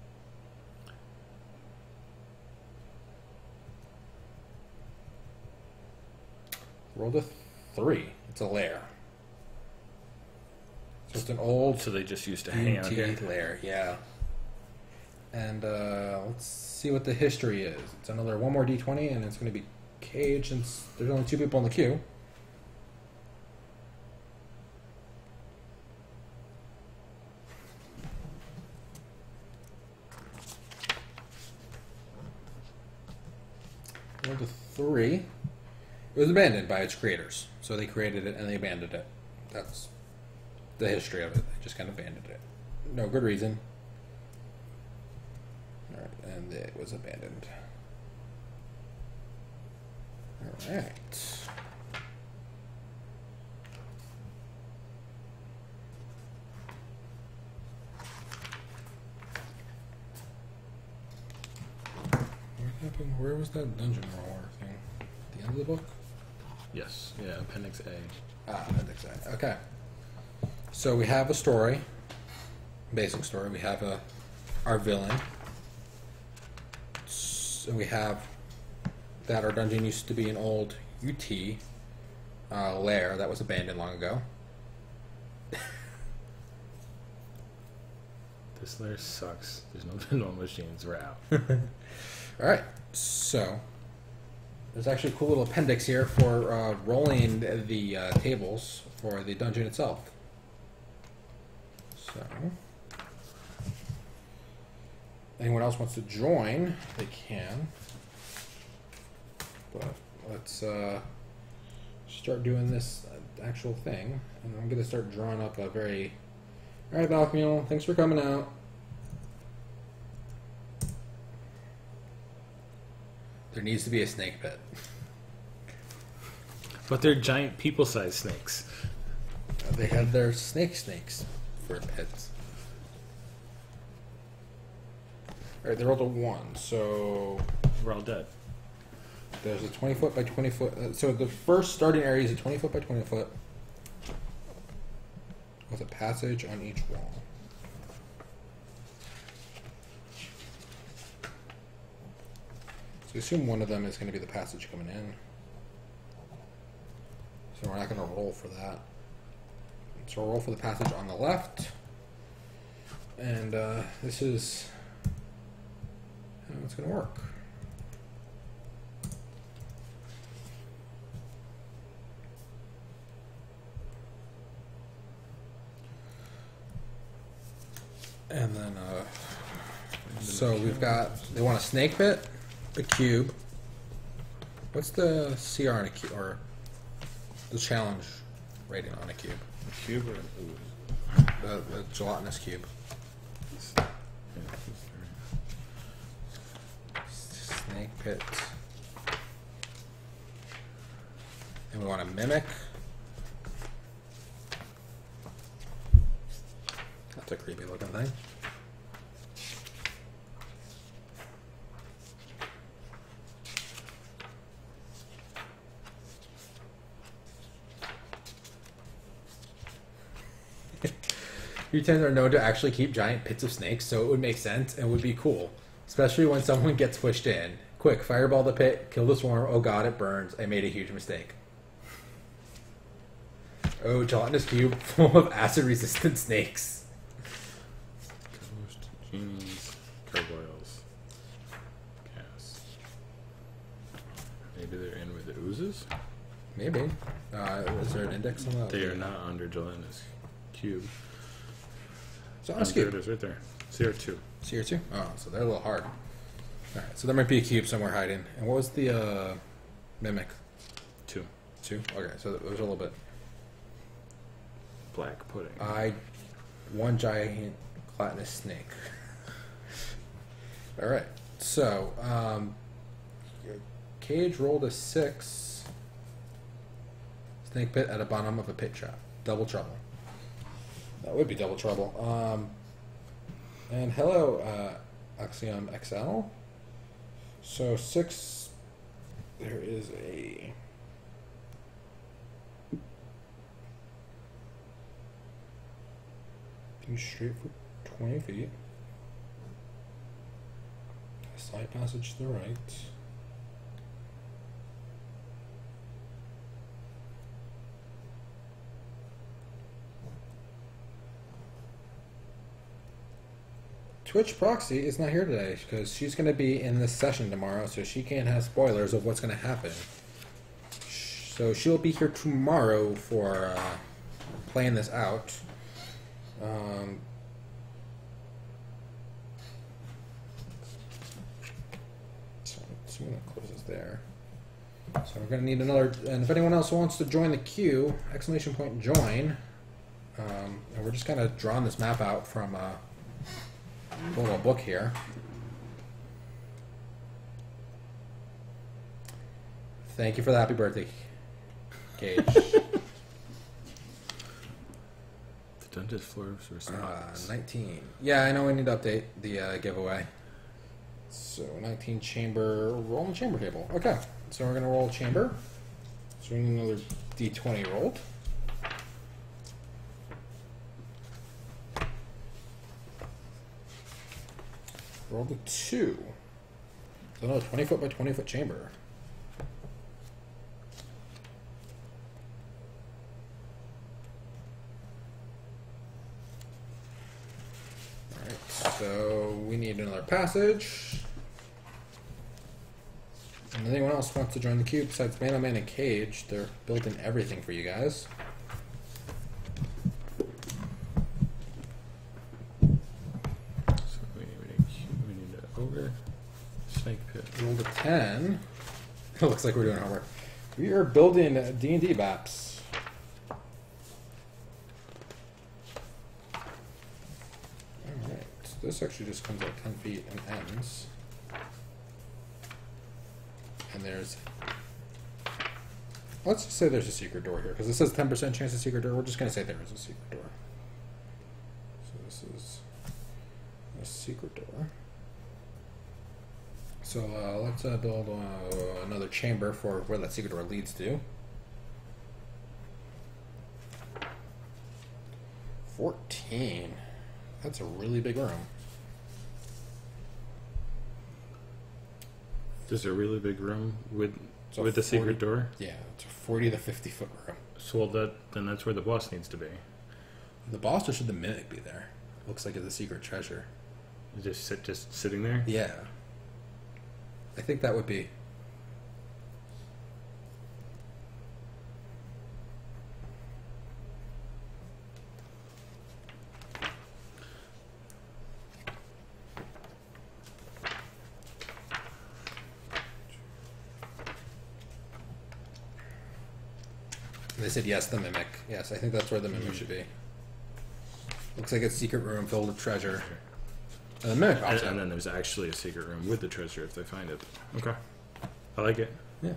Rolled a three. It's a lair. So it's an old So they just used to hang out here. lair, yeah. And uh, let's see what the history is. It's another one more D twenty, and it's going to be Cage since there's only two people in the queue. Rolled a three. It was abandoned by its creators. So they created it and they abandoned it. That's the history of it. They just kind of abandoned it. No good reason. Alright, and it was abandoned. Alright. What happened? Where was that dungeon roller thing? At the end of the book? Yes. Yeah. Appendix A. Ah, appendix A. Okay. So we have a story, basic story. We have a our villain. So we have that our dungeon used to be an old U T uh, lair that was abandoned long ago. This layer sucks. There's no no machines. We're out. All right. So there's actually a cool little appendix here for uh, rolling the uh, tables for the dungeon itself. So, anyone else wants to join, they can. But let's uh, start doing this actual thing. And I'm going to start drawing up a very... Alright, Balcmule, thanks for coming out. There needs to be a snake pit. But they're giant people-sized snakes. Uh, they had their snake snakes for pits. Alright, they rolled a one, so We're all dead. there's a twenty foot by twenty foot. Uh, so the first starting area is a twenty foot by twenty foot with a passage on each wall. So assume one of them is going to be the passage coming in. we're not going to roll for that. So we'll roll for the passage on the left. And uh, this is how it's going to work. And then, uh, so we've got, they want a snake pit, a cube. What's the C R on a cube, or the challenge rating on a cube? A cube or an ooze? The, the gelatinous cube. Snake pit. And we want a mimic. That's a creepy looking thing. Mutants are known to actually keep giant pits of snakes, so it would make sense and would be cool. Especially when someone gets pushed in. Quick, fireball the pit, kill the swarm, oh god, it burns, I made a huge mistake. Oh, gelatinous cube full of acid-resistant snakes. Ghost, genies, gargoyles, gas. Maybe they're in with the oozes? Maybe. Uh, is there an index on that? They are not under gelatinous cube. So on Oh, a there cube. it is, right there. C R two. C R two? Oh, so they're a little hard. Alright, so there might be a cube somewhere hiding. And what was the uh, mimic? Two. Two? Okay, so there's a little bit. Black pudding. I one giant gelatinous snake. All right. So um, Cage rolled a six. Snake pit at the bottom of a pit trap. Double trouble. That would be double trouble. Um, and hello, uh, Axiom X L. So six. There is a. Straight for twenty feet. A side passage to the right. Twitch Proxy is not here today because she's going to be in this session tomorrow, so she can't have spoilers of what's going to happen. So she'll be here tomorrow for uh, playing this out. Um, so let's see when that closes there. So we're going to need another, and if anyone else wants to join the queue, exclamation point join. Um, and we're just kind of drawing this map out from a little book here. Thank you for the happy birthday, Gage. Dungeon floors or Uh, nineteen. Yeah, I know we need to update the uh, giveaway. So nineteen chamber, roll on the chamber table. Okay, so we're gonna roll chamber. So we need another D twenty rolled. Rolled a two. So no, twenty foot by twenty foot chamber. So we need another passage. And anyone else wants to join the queue besides Man on Man and Cage, they're building everything for you guys. So we need, we need, we need an ogre, snake pit. Rolled a ten. It looks like we're doing homework. We are building D and D maps. Alright, so this actually just comes out ten feet and ends. And there's... Let's just say there's a secret door here, because it says ten percent chance of secret door. We're just going to say there is a secret door. So this is a secret door. So uh, let's uh, build uh, another chamber for where that secret door leads to. fourteen. That's a really big room. There's a really big room with So with the forty secret door. Yeah, it's a forty to fifty foot room. So well, that then that's where the boss needs to be. The boss, or should the mimic be there? Looks like it's a secret treasure. Just sit, just sitting there. Yeah. I think that would be. They said yes, the mimic. Yes, I think that's where the mimic should be. Looks like it's a secret room filled with treasure. And the mimic And, pops and out. then there's actually a secret room with the treasure if they find it. Okay, I like it. Yeah.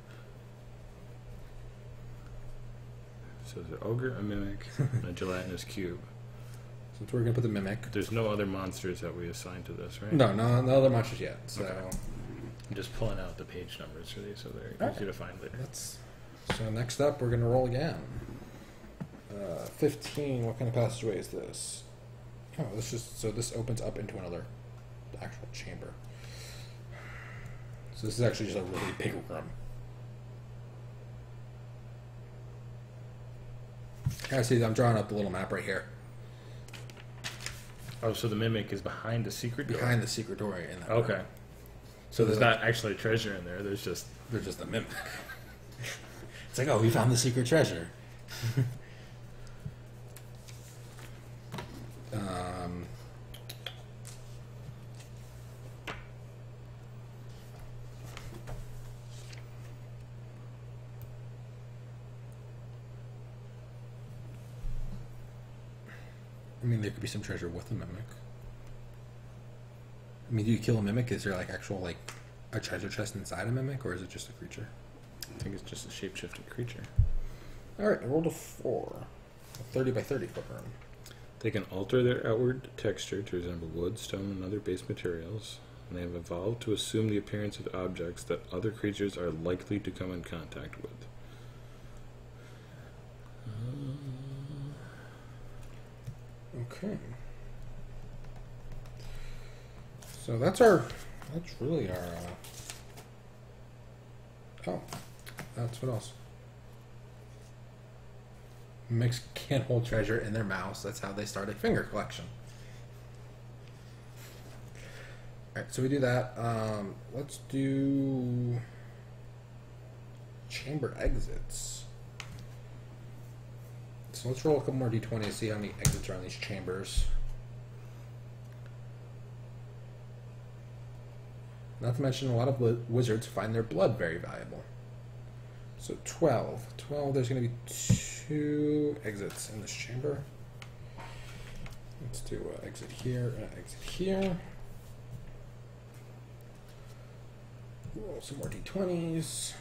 So there's an ogre, a mimic, and a gelatinous cube. So we're gonna put the mimic. There's no other monsters that we assign to this, right? No, no, no other monsters yet. So Okay. I'm just pulling out the page numbers for these so they're Alright. easy to find later. let's. So next up, we're gonna roll again. Uh, Fifteen. What kind of passageway is this? Oh, this just so this opens up into another actual chamber. So this is actually just a really big room. I see. I'm drawing up the little map right here Oh, so the mimic is behind the secret door? behind the secret door in that. Okay. room. So there's there's not actually treasure in there. There's just They're just a mimic. It's like, oh, we found the secret treasure. um, I mean, there could be some treasure with a mimic. I mean, do you kill a mimic? Is there like actual like a treasure chest inside a mimic, or is it just a creature? I think it's just a shape-shifting creature. All right, I rolled a four. A thirty by thirty foot room. They can alter their outward texture to resemble wood, stone, and other base materials, and they have evolved to assume the appearance of objects that other creatures are likely to come in contact with. Okay. So that's our. That's really our. Uh, oh, that's what else. Mimics can't hold treasure in their mouths. That's how they started finger collection. Alright, so we do that. Um, let's do chamber exits. So let's roll a couple more d twenty to see how many exits are on these chambers. Not to mention, a lot of wi- wizards find their blood very valuable. So twelve. twelve, there's going to be two exits in this chamber. Let's do an exit here and an exit here. Roll some more d twenties.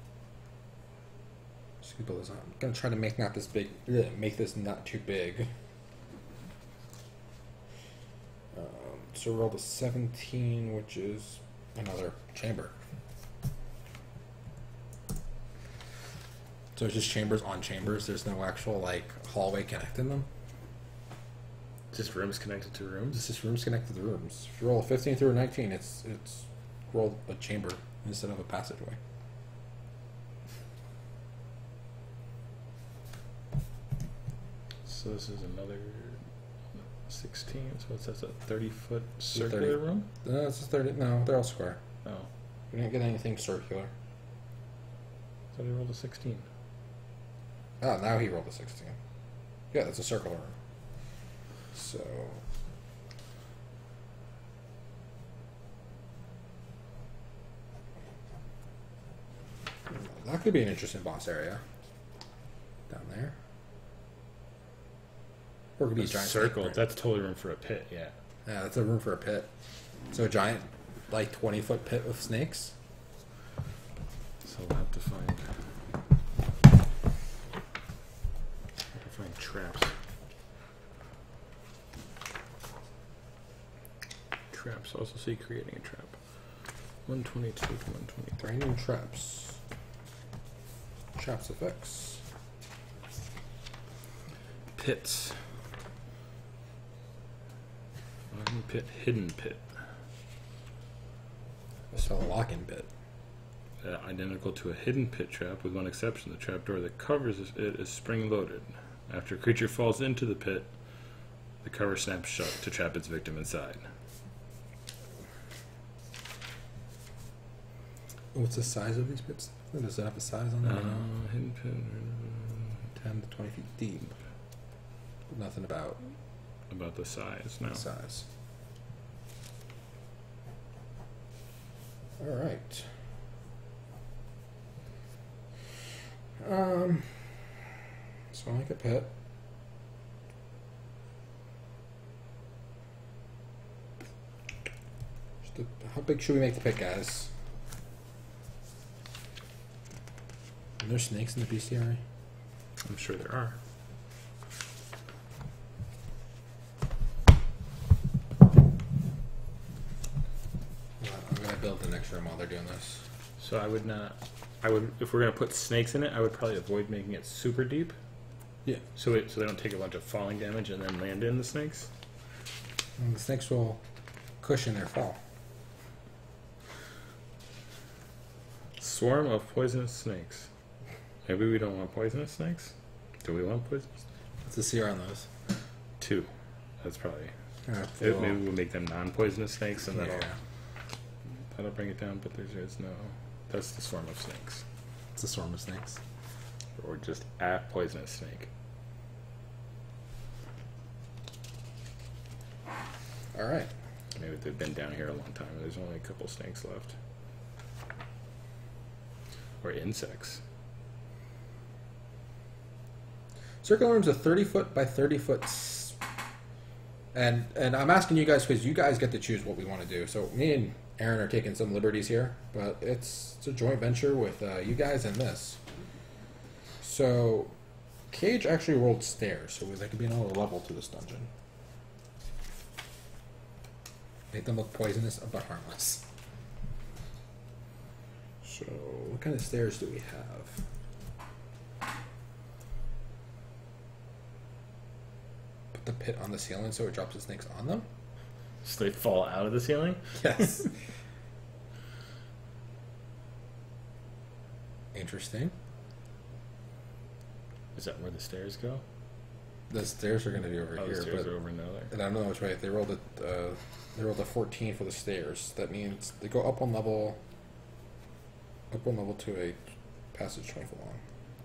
Just gonna build this on. I'm going to try to make not this big, ugh, make this not too big. Um, so roll the seventeen, which is another chamber. So it's just chambers on chambers. There's no actual like hallway connecting them. Just rooms connected to rooms? It's just rooms connected to rooms. If you roll a fifteen through a nineteen, it's it's roll a chamber instead of a passageway. So this is another sixteen, so it's that's a thirty foot circular thirty. room? No, it's just thirty. No, they're all square. Oh, We didn't get anything circular. so they rolled a sixteen. Oh, now he rolled a sixteen. Yeah, that's a circular room. So. That could be an interesting boss area. Down there. Or it could be a A giant circle, snake. that's totally room for a pit, yeah. Yeah, that's a room for a pit. So a giant, like twenty foot pit with snakes. So we'll have to find, have to find traps. Traps, also see creating a trap. one twenty-two to one twenty-three. Random traps. Traps effects. Pits. Find pit, hidden pit. Spell a lock-in pit. Uh, identical to a hidden pit trap, with one exception: the trapdoor that covers it is spring-loaded. After a creature falls into the pit, the cover snaps shut to trap its victim inside. What's the size of these pits? Does it have a size on it? Uh, hidden pit. ten to twenty feet deep. Nothing about About the size, no. the size. All right. Um. So I like a pit. Just a, how big should we make the pit, guys? Are there snakes in the bestiary? I'm sure there are. I'm gonna build the next room while they're doing this. So I would not. I would, if we're gonna put snakes in it, I would probably avoid making it super deep. Yeah. So it, so they don't take a bunch of falling damage and then land in the snakes. And the snakes will cushion their fall. Swarm of poisonous snakes. Maybe we don't want poisonous snakes. Do we want poisonous? What's the C R on those? Two. That's probably. Uh, It, maybe we'll make them non-poisonous snakes, and that'll yeah. that'll bring it down. But there is no. That's the swarm of snakes, It's a swarm of snakes. or just a poisonous snake. All right. Maybe they've been down here a long time. And there's only a couple snakes left, or insects. Circular room's a thirty foot by thirty foot, s- and and I'm asking you guys because you guys get to choose what we want to do. So me and Aaron are taking some liberties here, but it's it's a joint venture with uh, you guys and this. So, Cage actually rolled stairs, so there could be another level to this dungeon. Make them look poisonous but harmless. So, what kind of stairs do we have? Put the pit on the ceiling so it drops the snakes on them? So they fall out of the ceiling. Yes. Interesting. Is that where the stairs go? The stairs are going to be over Oh, here, the stairs but are over another. and I don't know which way. They rolled a uh, they rolled a fourteen for the stairs. That means they go up one level, up one level to a passage twenty foot long.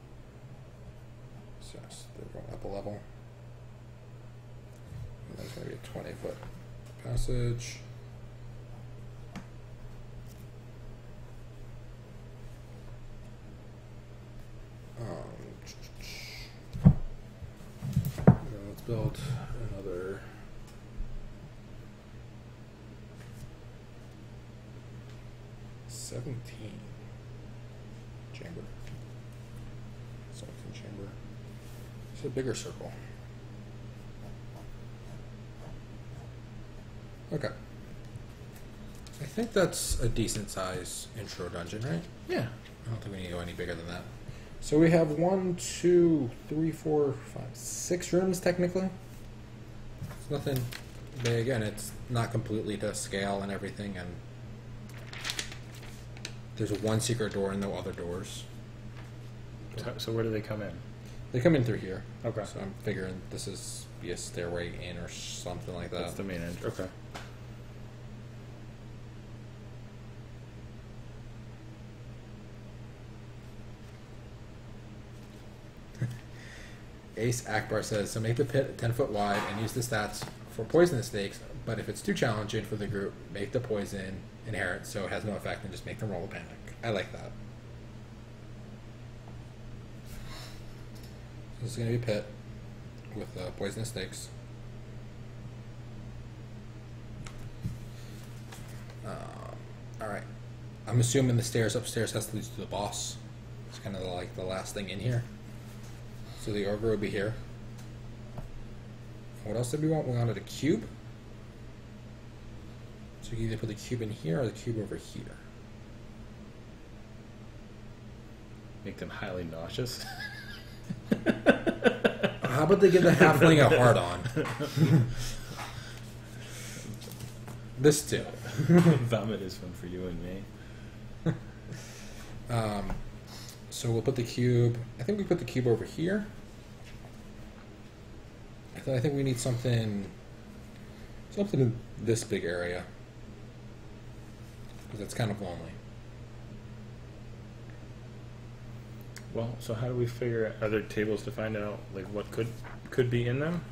So yes, they're going up a level. And there's going to be a twenty foot passage. Um, yeah, let's build another. Seventeen chamber. Seventeen chamber. It's a bigger circle. Okay. I think that's a decent size intro dungeon, right? Yeah. I don't think we need to go any bigger than that. So we have one, two, three, four, five, six rooms technically. It's nothing big, and it's not completely to scale and everything. And there's one secret door and no other doors. So, so where do they come in? They come in through here. Okay. So I'm figuring this is be a stairway in or something like that. That's the main entrance. Okay. Ace Akbar says, so make the pit ten foot wide and use the stats for poisonous snakes, but if it's too challenging for the group, make the poison inherent so it has no effect and just make them roll a panic. I like that. This is going to be a pit with uh, poisonous snakes. Um, Alright. I'm assuming the stairs upstairs has to lead to the boss. It's kind of like the last thing in here. So the ogre will be here. What else did we want? We wanted a cube. So you can either put the cube in here or the cube over here. Make them highly nauseous. How about they give the halfling a hard on? This too. Vomit is fun for you and me. Um, so we'll put the cube. I think we put the cube over here. I, th- I think we need something, something in this big area because it's kind of lonely. Well, so how do we figure out other tables to find out like what could could be in them?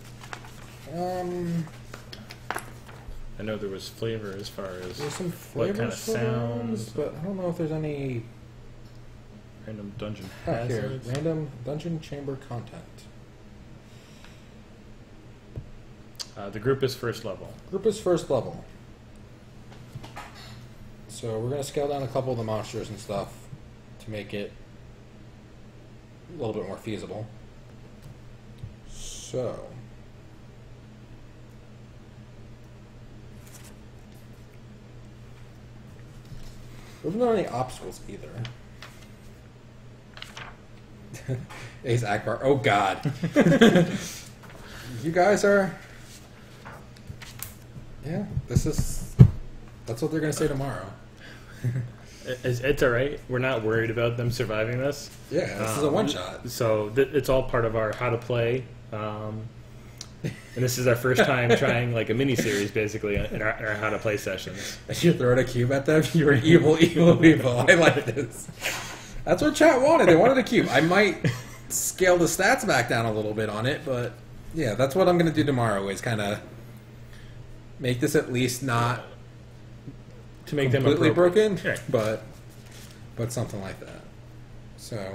Um, I know there was flavor as far as there's some what flavors kind of for sounds, those, but I don't know if there's any. random dungeon Oh, here, hazards. random dungeon chamber content. Uh, the group is first level. Group is first level. So we're going to scale down a couple of the monsters and stuff to make it a little bit more feasible. So... There's not any obstacles either. Ace Akbar. Oh god. You guys are... Yeah, this is... That's what they're going to say tomorrow. It's, it's all right. We're not worried about them surviving this. Yeah, this is a Um, one-shot. So th- it's all part of our how to play. Um, and this is our first time trying like a mini series, basically, in our, in our how to play sessions. As you throw a cube at them, you're evil, evil, evil. I like this. That's what chat wanted. They wanted a cube. I might scale the stats back down a little bit on it, but yeah, that's what I'm going to do tomorrow is kind of make this at least not To make them completely appropriate. broken, Right. but but something like that. So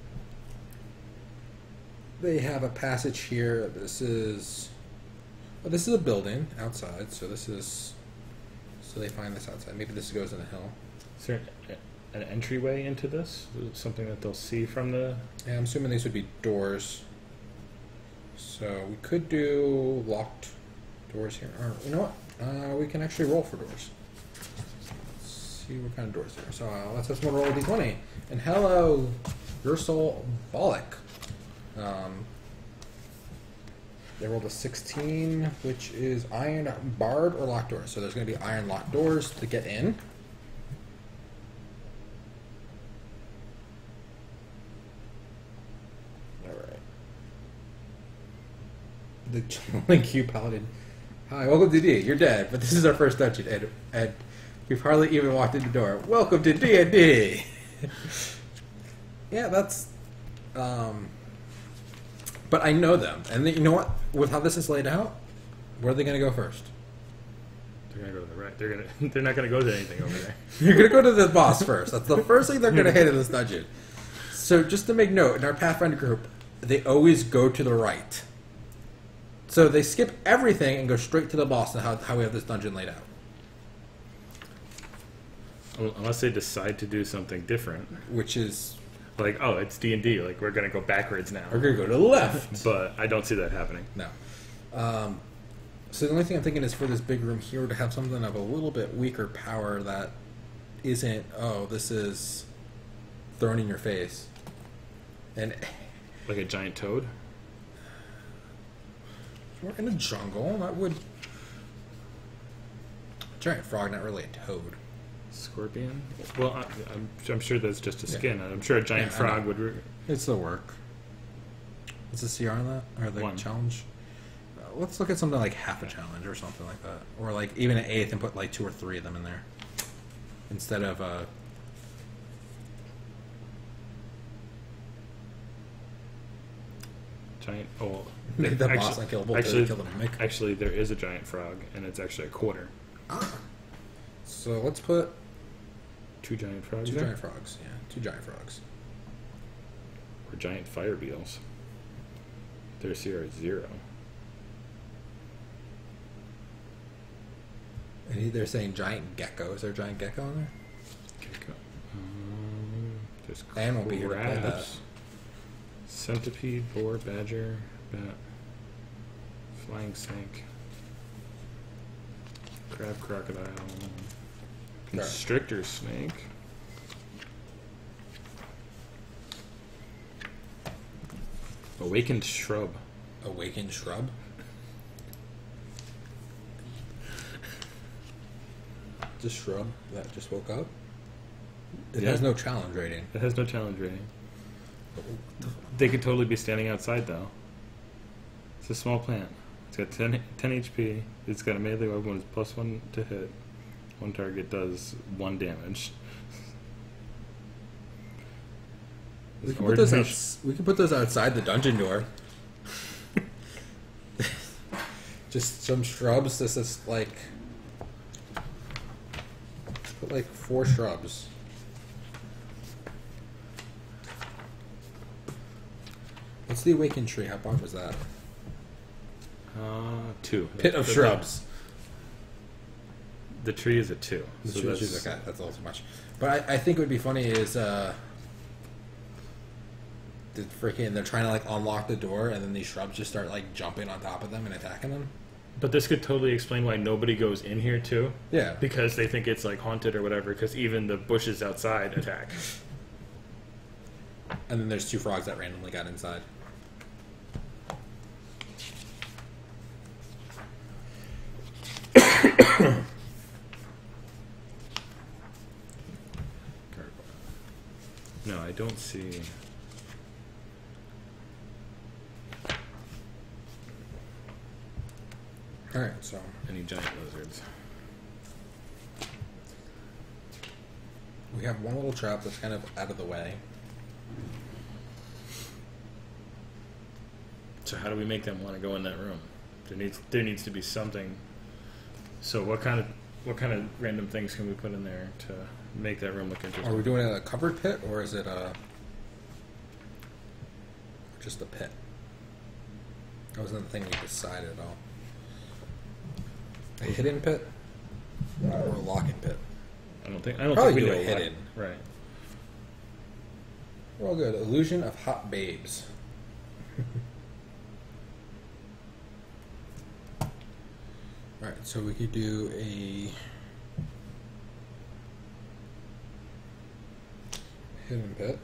they have a passage here. This is well, this is a building outside, so this is so they find this outside. Maybe this goes in a hill. Is there an entryway into this? Something that they'll see from the... Yeah, I'm assuming these would be doors. So we could do locked doors here. Or you know what? Uh, we can actually roll for doors. Let's see what kind of doors there are. So uh, let's have someone roll a d twenty. And hello, your soul Bollock. Um, they rolled a sixteen, which is iron barred or locked doors. So there's going to be iron locked doors to get in. Alright. The Link Q Paladin. Hi, welcome to D. You're dead, but this is our first dungeon, Ed. Ed. We've hardly even walked in the door. Welcome to D and D. Yeah, that's... Um, but I know them. And they, you know what? With how this is laid out, where are they going to go first? They're gonna go to the right. They're gonna. They're not gonna go to anything over there. You're going to go to the boss first. That's the first thing they're going to hit in this dungeon. So just to make note, in our Pathfinder group, they always go to the right. So they skip everything and go straight to the boss and how, how we have this dungeon laid out. Unless they decide to do something different, Which is, like oh, it's D and D. Like we're gonna go backwards now. we're going to go to the left. But I don't see that happening. No. Um, so the only thing I'm thinking is for this big room here to have something of a little bit weaker power that isn't, oh, this is thrown in your face. And Like a giant toad. we're in a jungle. That would... Giant frog, not really a toad. Scorpion? Well, I, I'm, I'm sure that's just a skin. I'm sure a giant Yeah, I frog know. would. Re- It's the work. What's the C R on that? Or the One. challenge? Uh, let's look at something like half a challenge or something like that. Or like even an eighth and put like two or three of them in there. Instead of... Uh, giant. Oh, Make the actually- boss unkillable to actually, kill the mimic. Actually, there is a giant frog, and it's actually a quarter. Ah. So let's put Two giant frogs two there? giant frogs. Yeah, two giant frogs. Or giant fire beetles. Their C R is zero. And they're saying giant gecko. Is there a giant gecko in there? Gecko. Um, there's Dan won't be here to play that. crabs. Centipede, boar, badger, bat, flying snake, crab, crocodile, constrictor snake, awakened shrub. Awakened shrub. It's a shrub that just woke up. It Yeah. has no challenge rating. It has no challenge rating. They could totally be standing outside though. It's a small plant. It's got ten, ten H P. It's got a melee weapon with plus one to hit. One target does one damage. We can, put those outs- we can put those outside the dungeon door. Just some shrubs. This is like put like four shrubs. What's the awakened tree? How far was that? Uh, two. Pit of The- shrubs. The tree is a two. The So tree that's, is okay. That's a little too much. But I, I think what would be funny is uh, the freaking they're trying to like unlock the door, and then these shrubs just start like jumping on top of them and attacking them. But this could totally explain why nobody goes in here too. Yeah. Because they think it's like haunted or whatever. Because even the bushes outside attack. And then there's two frogs that randomly got inside. No, I don't see. All right, so Any giant lizards. we have one little trap that's kind of out of the way. So how do we make them want to go in that room? There needs there needs to be something. So what kind of what kind of random things can we put in there to make that room look interesting? Are we doing a covered pit, or is it a just a pit? That wasn't the thing we decided on. A hidden pit or a lock-in pit? I don't think I don't Probably think we do do a a lot- hidden. Right. We're all good. Illusion of hot babes. Alright, so we could do a hidden pit.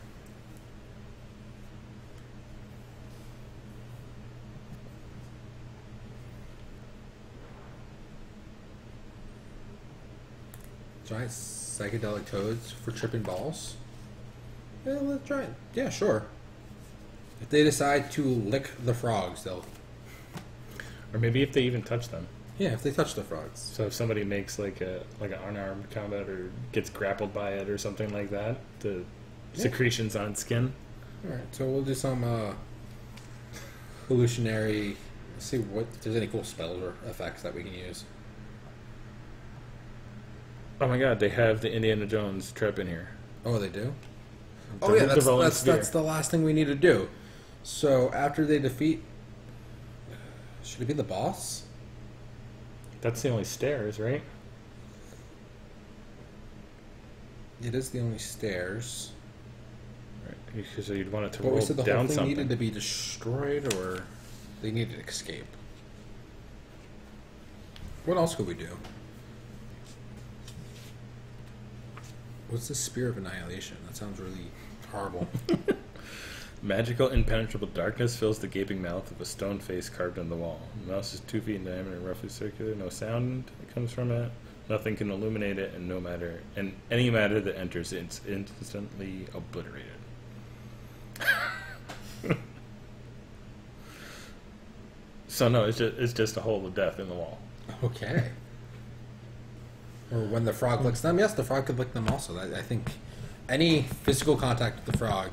Giant psychedelic toads for tripping balls. Yeah, let's try it. Yeah, sure. If they decide to lick the frogs, they'll. Or maybe if they even touch them. Yeah, if they touch the frogs. So if somebody makes like a like an unarmed combat or gets grappled by it or something like that, the Yeah. secretions on its skin. Alright, so we'll do some uh, hallucinatory. Let's see what if there's any cool spells or effects that we can use. Oh my god, they have the Indiana Jones trap in here. Oh, they do? The Oh, yeah, Root that's, Development that's, Sphere. that's the last thing we need to do. So after they defeat. Should it be the boss? That's the only stairs, right? It is the only stairs. Right. Because you'd want it to But we roll said the down whole thing something. needed to be destroyed, or they needed to escape. What else could we do? What's the Spear of Annihilation? That sounds really horrible. Magical impenetrable darkness fills the gaping mouth of a stone face carved in the wall. The mouth is two feet in diameter and roughly circular. No sound comes from it. Nothing can illuminate it, and no matter and any matter that enters it is instantly obliterated. So no, it's just it's just a hole of death in the wall. Okay. Or when the frog licks them, yes, the frog could lick them also. I, I think any physical contact with the frog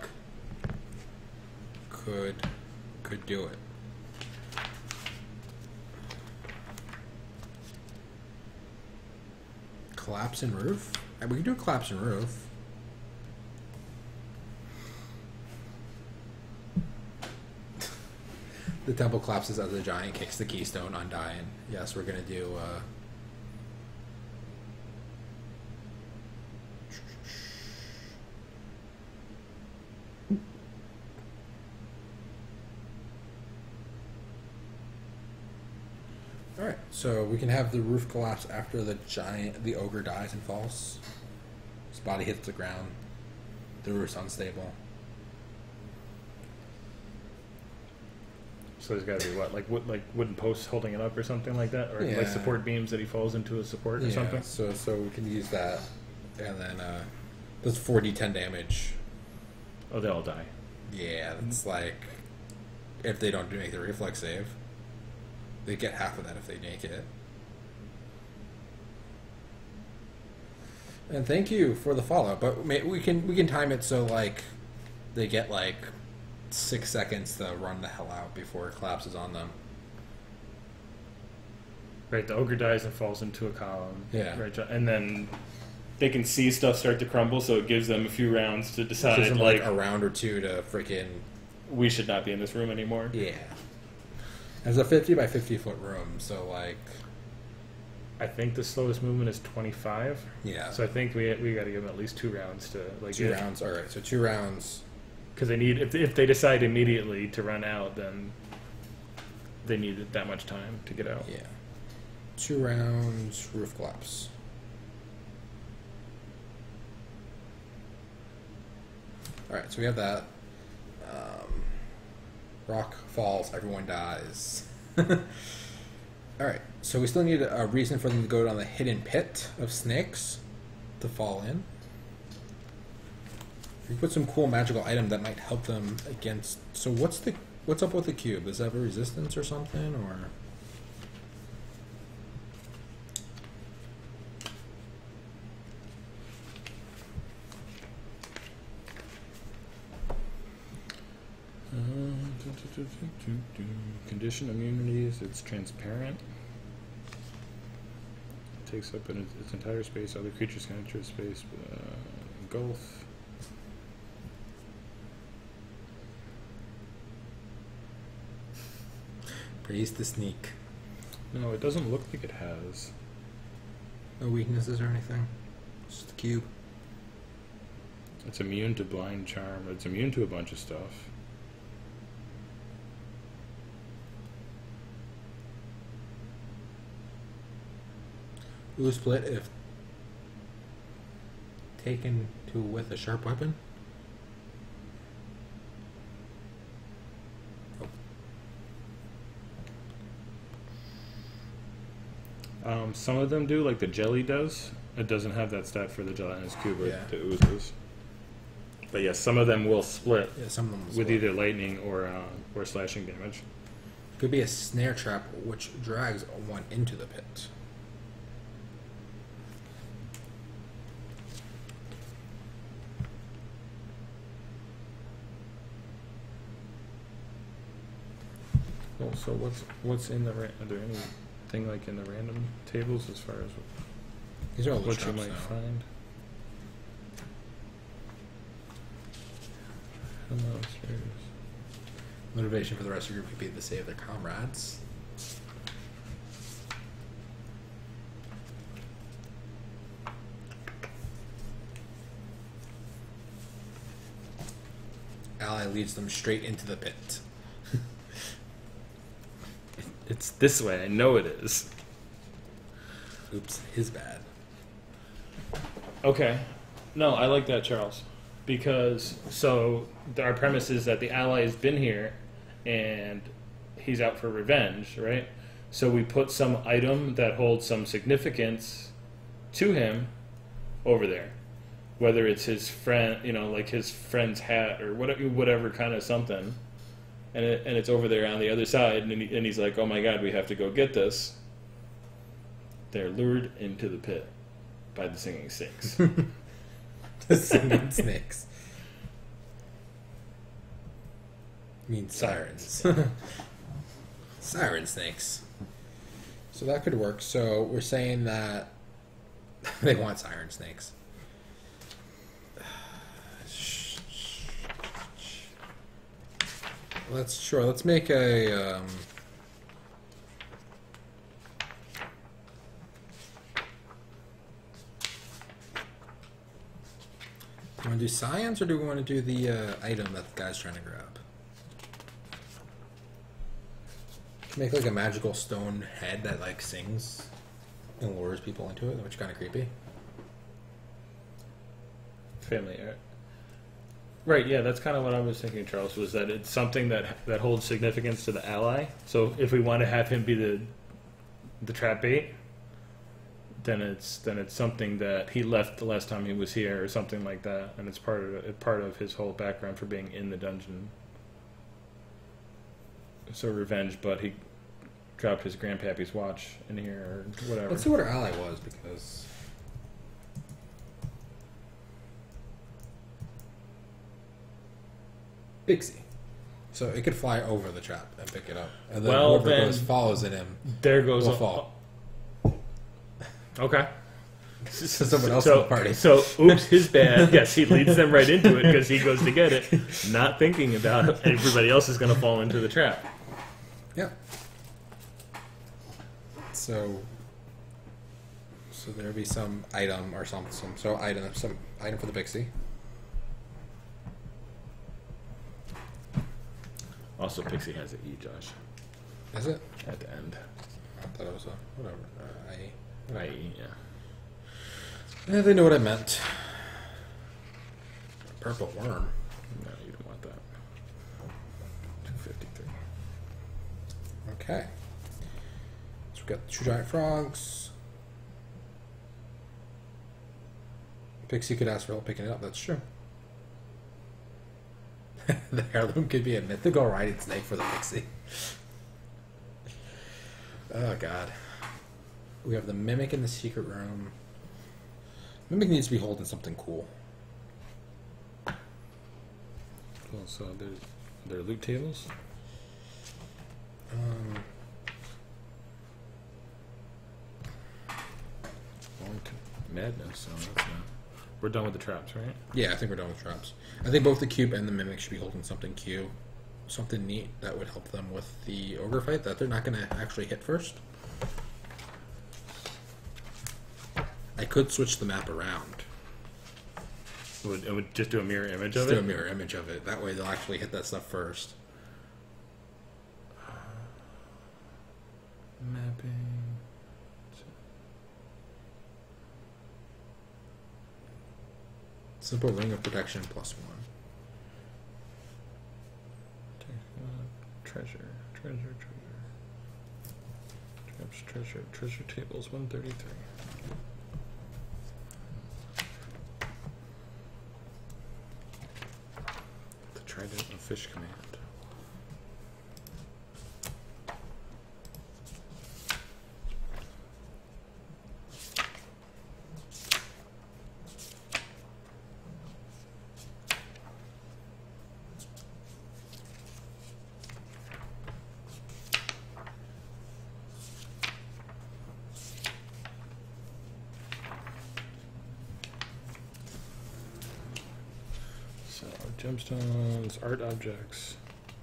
could could do it. Collapse in roof? Uh, We can do a collapse in roof. The temple collapses as the giant kicks the keystone, undying. Yes, we're gonna do. Uh, Alright, so we can have the roof collapse after the giant, the ogre dies and falls. His body hits the ground. The roof's unstable. So there's got to be what, like wood, like wooden posts holding it up or something like that, or Yeah. like support beams that he falls into a support or Yeah, something. so so we can use that, and then uh, does four d ten damage. Oh, they all die. Yeah, it's like if they don't make the reflex save, they get half of that if they make it. And thank you for the follow, but we can we can time it so like they get like six seconds to run the hell out before it collapses on them. Right, the ogre dies and falls into a column. Yeah. Right, and then they can see stuff start to crumble, so it gives them a few rounds to decide, Gives them like, like a round or two to freaking. we should not be in this room anymore. Yeah. There's a fifty by fifty foot room, so like. I think the slowest movement is twenty-five. Yeah. So I think we we got to give them at least two rounds to like Two get, rounds. All right, so two rounds. because they need if if they decide immediately to run out, then they need that much time to get out. Yeah. Two rounds. Roof collapse. All right, so we have that. Um, rock falls. Everyone dies. All right, so we still need a reason for them to go down the hidden pit of snakes to fall in. We put some cool magical item that might help them against. So what's the what's up with the cube? Does it have a resistance or something, or? Condition immunities. It's transparent. It takes up an, its entire space. Other creatures can enter its space. Uh, engulf. Praise the sneak. No, it doesn't look like it has. No weaknesses or anything. Just the cube. It's immune to blind charm. It's immune to a bunch of stuff. Blue split if taken to with a sharp weapon. Oh. Um, some of them do, like the jelly does. It doesn't have that stat for the gelatinous cube or Yeah. the oozes. But yes, some of them will split Yeah, some of them will with split. either lightning or uh, or slashing damage. Could be a snare trap which drags one into the pit. Well, so what's what's in the ra- are there anything like in the random tables as far as These are all the what you traps might now. find? Hello, spheres. Motivation for the rest of your group could be to save their comrades. Ally leads them straight into the pit. It's this way. I know it is. Oops, his bad. Okay. No, I like that, Charles. Because, so, th- our premise is that the ally has been here, and he's out for revenge, right? So we put some item that holds some significance to him over there. Whether it's his friend, you know, like his friend's hat, or whatever, whatever kind of something. And, it, and it's over there on the other side, and, he, and he's like, oh my god, we have to go get this. They're lured into the pit by the singing snakes. The singing snakes. I mean sirens. Siren snakes. So that could work. So we're saying that they want siren snakes. Let's sure. Let's make a. Um, do we want to do science or do we want to do the uh, item that the guy's trying to grab? Make like a magical stone head that like sings and lures people into it, which is kind of creepy. Family art. Right, yeah, that's kind of what I was thinking, Charles, was that it's something that that holds significance to the ally. So if we want to have him be the the trap bait, then it's then it's something that he left the last time he was here or something like that, and it's part of part of his whole background for being in the dungeon. So revenge, but he dropped his grandpappy's watch in here or whatever. Let's see what our ally was, because Pixie. So it could fly over the trap and pick it up, and then Well, whoever then- goes follows in him There goes will a fall. Okay. So someone else so, in the party. So, oops, his bad. Yes, he leads them right into it because he goes to get it, not thinking about everybody else is going to fall into the trap. Yeah. So, so there'll be some item or some some so item some item for the Pixie. Also, Pixie has an E, Josh, Is it? at the end. I thought it was a whatever. Uh, I. I E, yeah. Yeah, they know what I meant. Purple worm. No, you don't want that. two fifty-three. Okay. So we got two giant frogs. Pixie could ask for help picking it up. That's true. The heirloom could be a mythical riding snake for the Pixie. Oh God. We have the mimic in the secret room. Mimic needs to be holding something cool. Cool, so there, there are loot tables. Um, Going to madness, so that's not. We're done with the traps, right? yeah, I think we're done with traps. I think both the cube and the mimic should be holding something cute. Something neat that would help them with the ogre fight that they're not going to actually hit first. I could switch the map around. It would, it would just do a mirror image Just of do it? a mirror image of it. That way they'll actually hit that stuff first. Mapping. Simple ring of protection plus one. Treasure, treasure, treasure. Traps, treasure, treasure tables, one thirty-three. The trident of fish command. So, gemstones, art objects,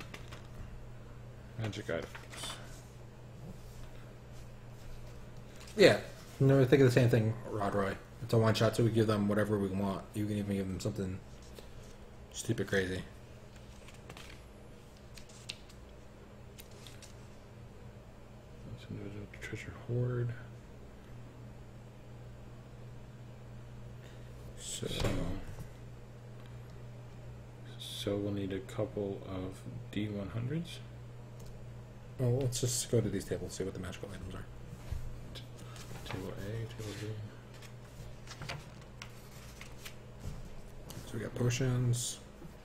magic items. Yeah. No, we're thinking the same thing, Rodroy. It's a one shot, so we give them whatever we want. You can even give them something stupid crazy. That's individual treasure hoard. So, So, so we'll need a couple of D one hundreds. well, let's just go to these tables, see what the magical items are. Table A, table B. So we got potions.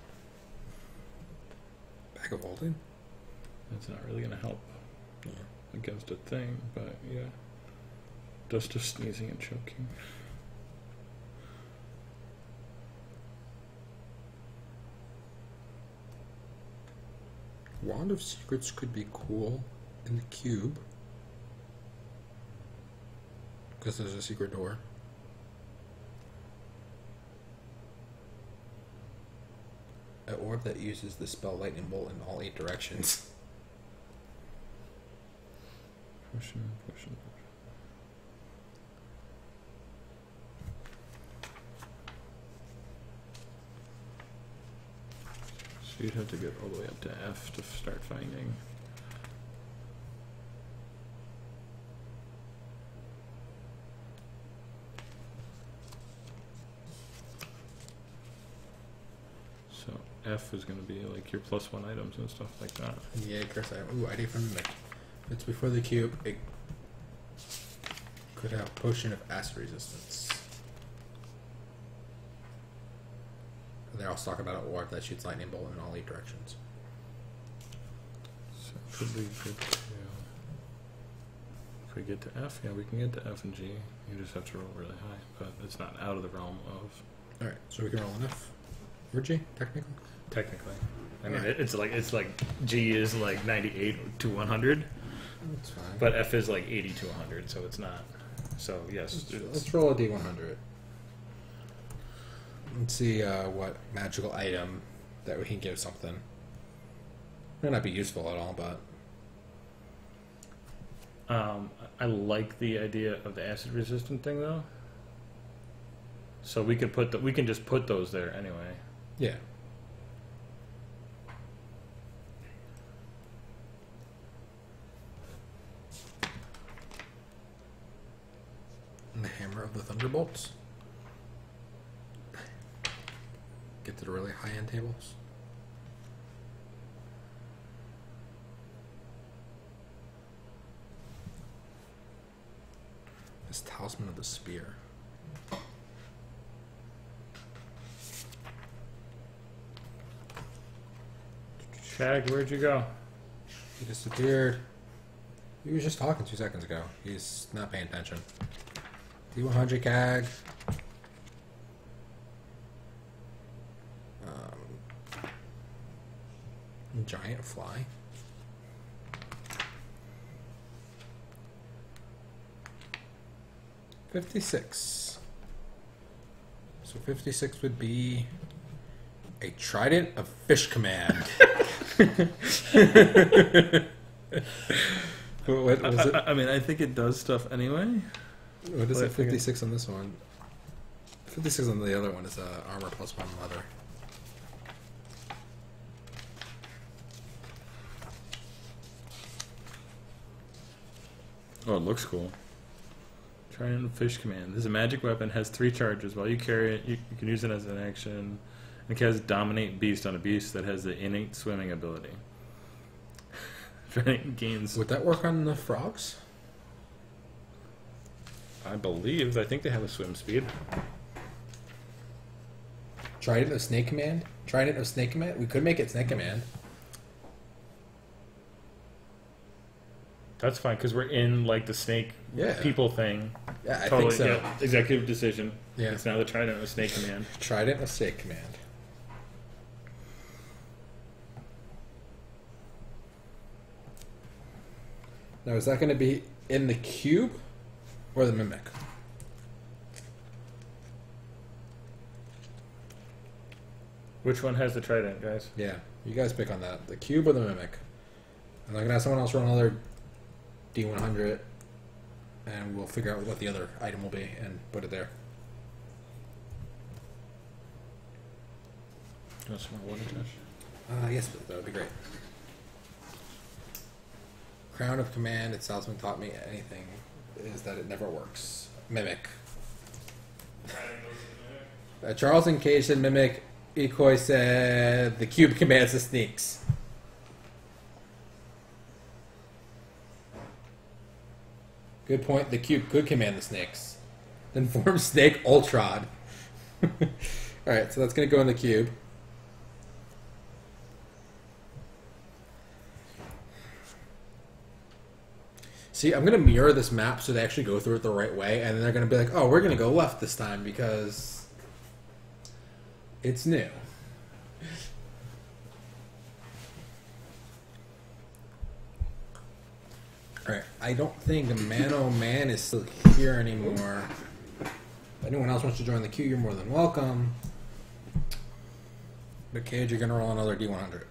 Bag of holding. That's not really going to help Yeah. against a thing, but yeah. Dust of sneezing and choking. Wand of Secrets could be cool in the cube. Because there's a secret door. An orb that uses the spell Lightning Bolt in all eight directions. Potion, potion, potion. So you'd have to get all the way up to F to start finding. So So F is going to be like your plus one items and stuff like that. Yeah, curse item. Ooh, idea from Mimic. If it's before the cube, it could have potion of acid resistance. And they're all talk about a orb that shoots lightning bolt in all eight directions. So could we get to... If we get to F, yeah, we can get to F and G. You just have to roll really high, but it's not out of the realm of... Alright, so we can roll an F. Or G, technically. Technically. I mean, Right. it, it's like it's like G is like ninety-eight to one hundred, That's fine. but F is like eighty to one hundred, so it's not. So, yes. Let's, it's- let's roll a D one hundred. Let's see uh, what magical item that we can give something. Might not be useful at all, but Um, I like the idea of the acid resistant thing, though. So we could put the, we can just put those there anyway. yeah. And the hammer of the thunderbolts. Get to the really high end tables. This talisman of the spear. Shag, where'd you go? He disappeared. He was just talking two seconds ago. He's not paying attention. D one hundred C A G. Um, giant fly. fifty-six. So fifty-six would be a trident of fish command. What was it? I, I mean, I think it does stuff anyway. What is Well, I it? figured- fifty-six on this one. fifty-six on the other one is uh, armor plus one leather. Oh, it looks cool. Trident of Fish Command. This is a magic weapon, has three charges. While you carry it, you, you can use it as an action. And it has Dominate Beast on a beast that has the innate swimming ability. Trident gains... Would that work on the frogs? I believe, I think they have a swim speed. Trident of snake command? Trident of snake command? We could make it snake command. That's fine, because we're in, like, the snake Yeah. people thing. Yeah, I totally, think so. yeah. Executive decision. Yeah. It's now the Trident of Snake Command. Trident of snake command. Now, is that going to be in the cube or the mimic? Which one has the Trident, guys? Yeah, you guys pick on that. The cube or the mimic? And I'm going to have someone else roll another D one hundred, and we'll figure out what the other item will be and put it there. You want some more water, Josh? Uh, yes, that would be great. Crown of Command, its talisman taught me anything, is that it never works. Mimic. Uh, Charlton Cage said Mimic. Ecoy said the cube commands the sneaks. Good point. The cube could command the snakes. Then form Snake Ultron. Alright, so that's going to go in the cube. See, I'm going to mirror this map so they actually go through it the right way, and then they're going to be like, oh, we're going to go left this time because it's new. Alright, I don't think Man Oh Man is still here anymore. If anyone else wants to join the queue, you're more than welcome. But Cage, you're going to roll another D one hundred.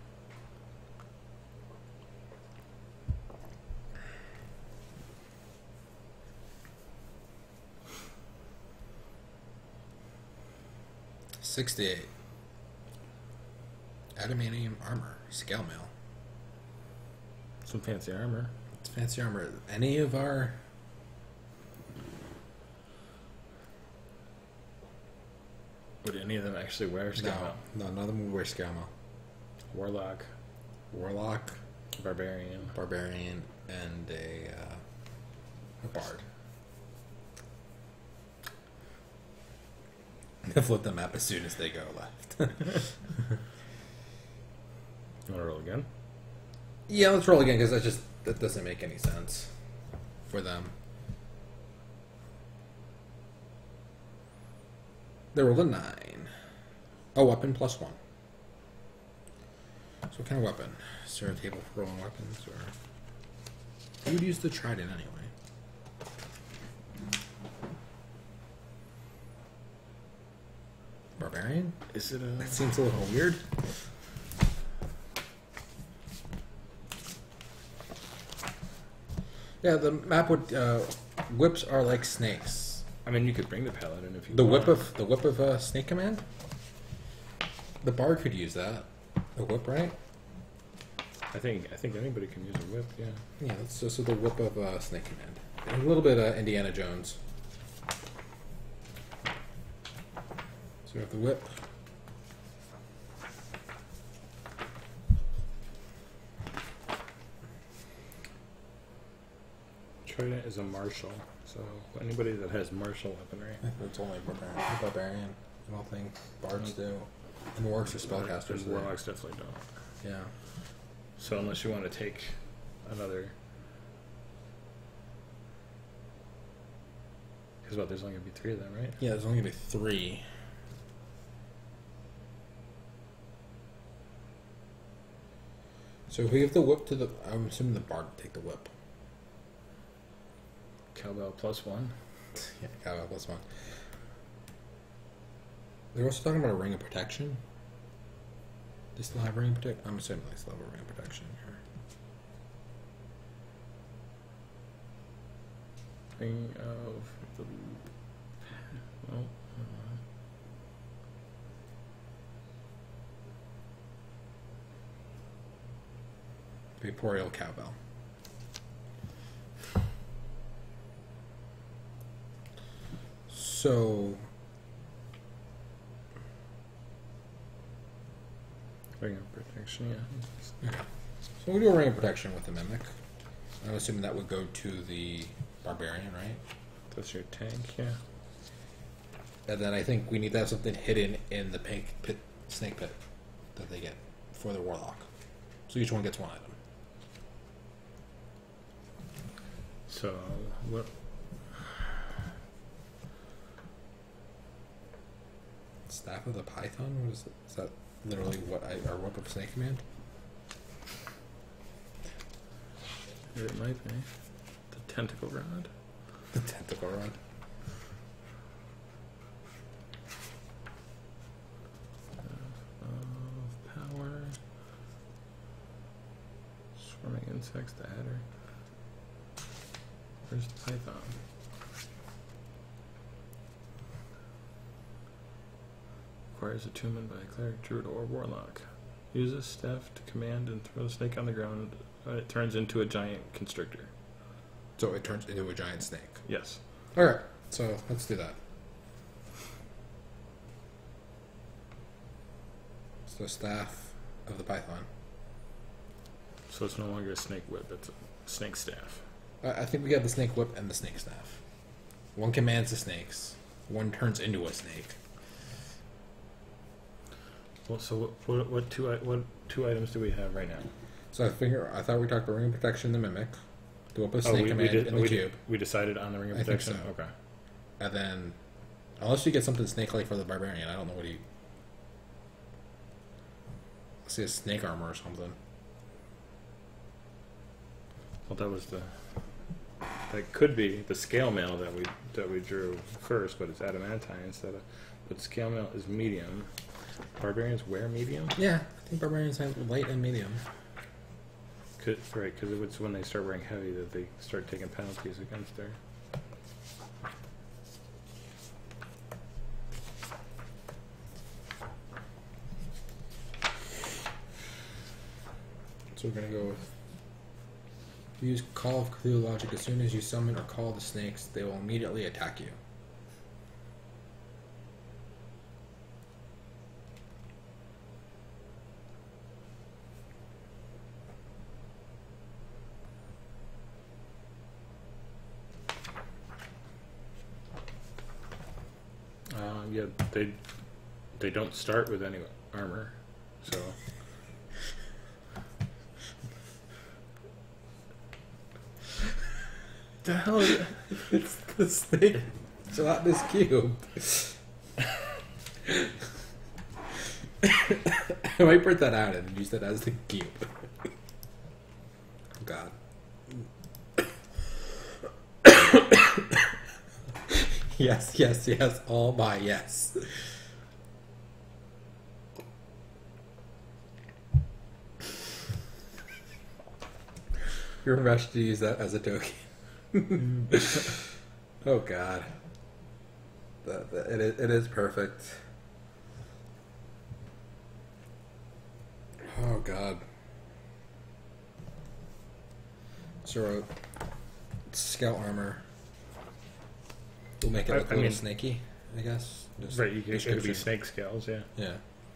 sixty-eight. Adamantium armor. Scale mail. Some fancy armor. It's fancy armor. Any of our... Would any of them actually wear scale No, mail? no, none of them would wear scale mail. Warlock, Warlock, barbarian. barbarian, and a, uh, a bard. I'll flip the map as soon as they go left. You want to roll again? Yeah, let's roll again because that just that doesn't make any sense for them. They rolled a nine. A weapon plus one. So what kind of weapon? Is there a table for rolling weapons, or you would use the trident anyway? Barbarian? Is it a? That seems a little weird. Yeah, the map would. Uh, whips are like snakes. I mean, you could bring the paladin if you. The want. whip of the whip of uh, snake command. The bard could use that. The whip, right? I think I think anybody can use a whip. Yeah. Yeah, that's just so the whip of uh, snake command. And a little bit uh, Indiana Jones. So we have the whip. Trident is a martial, so anybody that has martial weaponry. It's only barbarian. Barbarian. I don't think bards do. And orcs or spellcasters. And warlocks definitely don't. Yeah. So unless you want to take another, because what? There's only gonna be three of them, right? Yeah, there's only gonna be three. So if we give the whip to the, I'm assuming the bard would take the whip. Cowbell plus one. Yeah, cowbell plus one. They're also talking about a ring of protection. They still have ring of protection? I'm assuming they still have a ring of protection here. Ring of the. Well, uh, Vaporeal cowbell. So, ring of protection. Yeah. okay. So we'll do a ring of protection with the mimic. I'm assuming that would go to the barbarian, right? That's your tank. Yeah. And then I think we need to have something hidden in the pink pit, snake pit that they get for the warlock. So each one gets one item. So what? Staff of the Python? What is, it? Is that literally what I, our whip of snake command? It might be the tentacle rod. The tentacle rod. Of power. Swarming insects, the adder. Where's the python? Requires attunement by a cleric, druid, or warlock. Use a staff to command and throw a snake on the ground. Uh, it turns into a giant constrictor. So it turns into a giant snake. Yes. Alright, so let's do that. So staff of the Python. So it's no longer a snake whip, it's a snake staff. I, I think we got the snake whip and the snake staff. One commands the snakes. One turns into a snake. Well, so what, what, what two i- what two items do we have right now? So I figure I thought we talked about ring of protection, the mimic, the whip of snake we, we command, did. and the we, cube, did- we decided on the ring of I think protection. so. Okay. and then unless you get something snake-like for the barbarian, I don't know what he. I see a snake armor or something. Well, that was the. That could be the scale mail that we that we drew first, but it's adamantine instead of. But scale mail is medium. Barbarians wear medium. Yeah, I think barbarians have light and medium. Could, right, because it's when they start wearing heavy that they start taking penalties against their. So we're gonna go with. Use Call of Cthulhu logic. As soon as you summon or call the snakes, they will immediately attack you. yeah, they they don't start with any armor, so. The hell is it? It's the snake gelatinous cube. I might print that out and use that as the cube. Oh God. Yes, yes, yes. All my yes. You're rushed to use that as a token. Oh God. That, that, it, is, it is perfect. Oh God. So, scout armor. We'll make it I- look a I little mean- snaky, I guess. Just Right, you can, it could be description. snake scales, yeah. Yeah.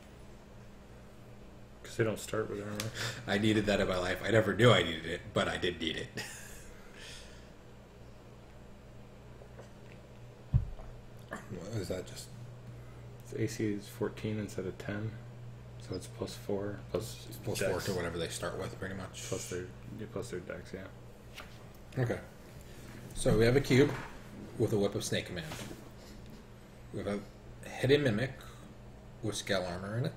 Because they don't start with armor. I needed that in my life. I never knew I needed it, but I did need it. What is that? Just Its A C is fourteen instead of ten, so it's plus four plus plus dex, four to whatever they start with, pretty much. plus their yeah, plus their dex, yeah. Okay. So we have a cube with a whip of snake command. We have a hidden mimic with scale armor in it.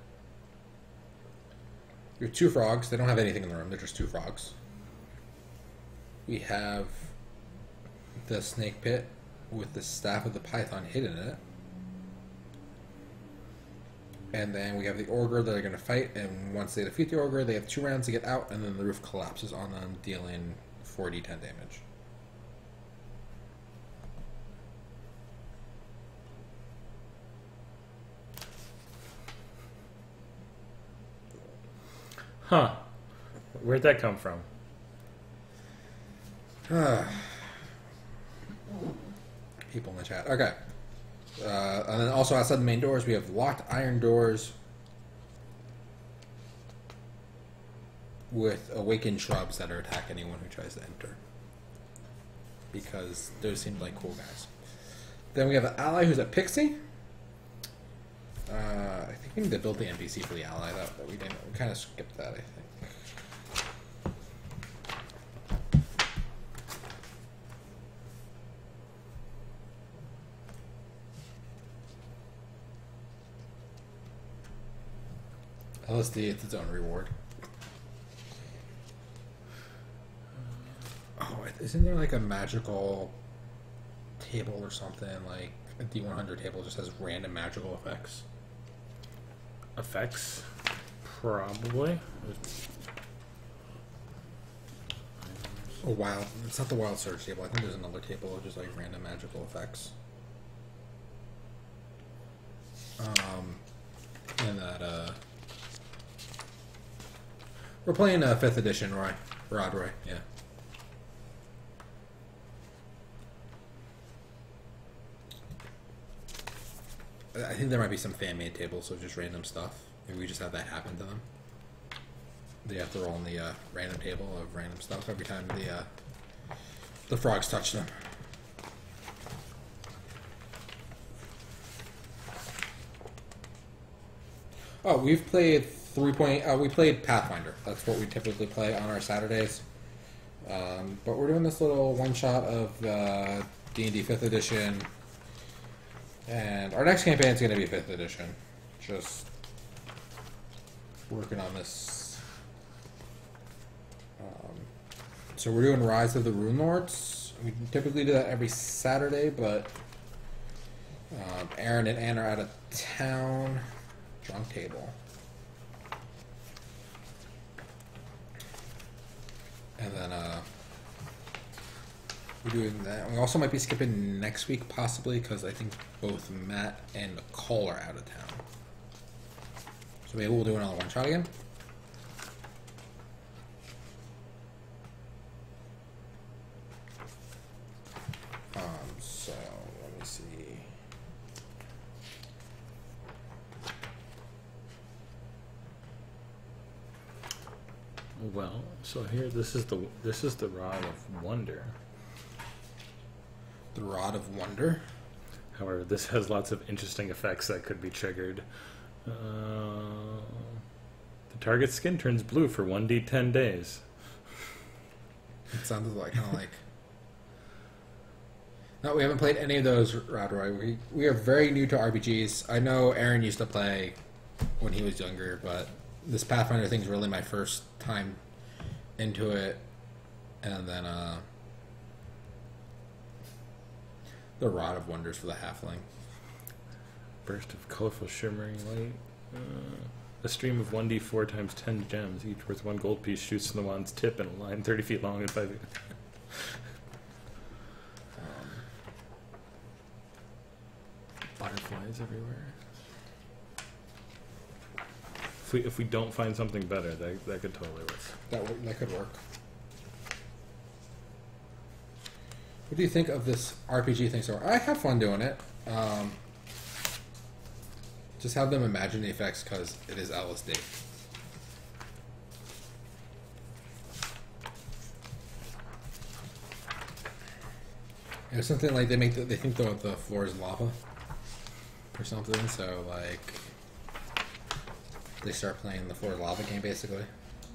We have two frogs. They don't have anything in the room. They're just two frogs. We have the snake pit with the staff of the python hidden in it. And then we have the ogre that are going to fight, and once they defeat the ogre, they have two rounds to get out, and then the roof collapses on them, dealing four d ten damage. Huh. Where'd that come from? People in the chat. Okay. Uh, and then also outside the main doors, we have locked iron doors with awakened shrubs that are attack anyone who tries to enter. Because those seem like cool guys. Then we have an ally who's a pixie. Uh, I think we need to build the N P C for the ally. That, that we didn't. We kind of skipped that, I think. L S D, it's its own reward. Oh, isn't there like a magical table or something? Like a D one hundred table just has random magical effects. Effects? Probably. Oh, wild. It's not the wild search table. I think there's another table of just like random magical effects. Um, and that, uh, we're playing uh, fifth edition, Roy. Rod Roy, yeah. I think there might be some fan-made tables of just random stuff. Maybe we just have that happen to them. They have to roll on the uh, random table of random stuff every time the uh, the frogs touch them. Oh, we've played three point. Uh, we played Pathfinder. That's what we typically play on our Saturdays. Um, but we're doing this little one shot of uh, D and D fifth edition, and our next campaign is going to be fifth edition. Just working on this. Um, so we're doing Rise of the Rune Lords. We typically do that every Saturday, but um, Aaron and Ann are out of town. Drunk table. And then uh, we're doing that. We also might be skipping next week, possibly, because I think both Matt and Nicole are out of town. So maybe we'll do another one shot again. Um, so let me see. Well, so here, this is the this is the Rod of Wonder. The Rod of Wonder. However, this has lots of interesting effects that could be triggered. Uh, the target's skin turns blue for one d ten days. It sounded like kind of like. No, we haven't played any of those, Rodroy. We we are very new to R P Gs. I know Aaron used to play when he was younger, but this Pathfinder thing's really my first time into it. And then uh, the Rod of Wonders for the Halfling. Burst of colorful shimmering light. Uh, a stream of one d four times ten gems, each worth one gold piece, shoots from the wand's tip in a line thirty feet long and five feet. um, butterflies everywhere. If we, if we don't find something better, that, that could totally work. That, w- that could work. What do you think of this R P G thing so far? I have fun doing it. Um, just have them imagine the effects because it is L S D. It was something like they make the, they think the the floor is lava or something. So like they start playing the floor is lava game basically.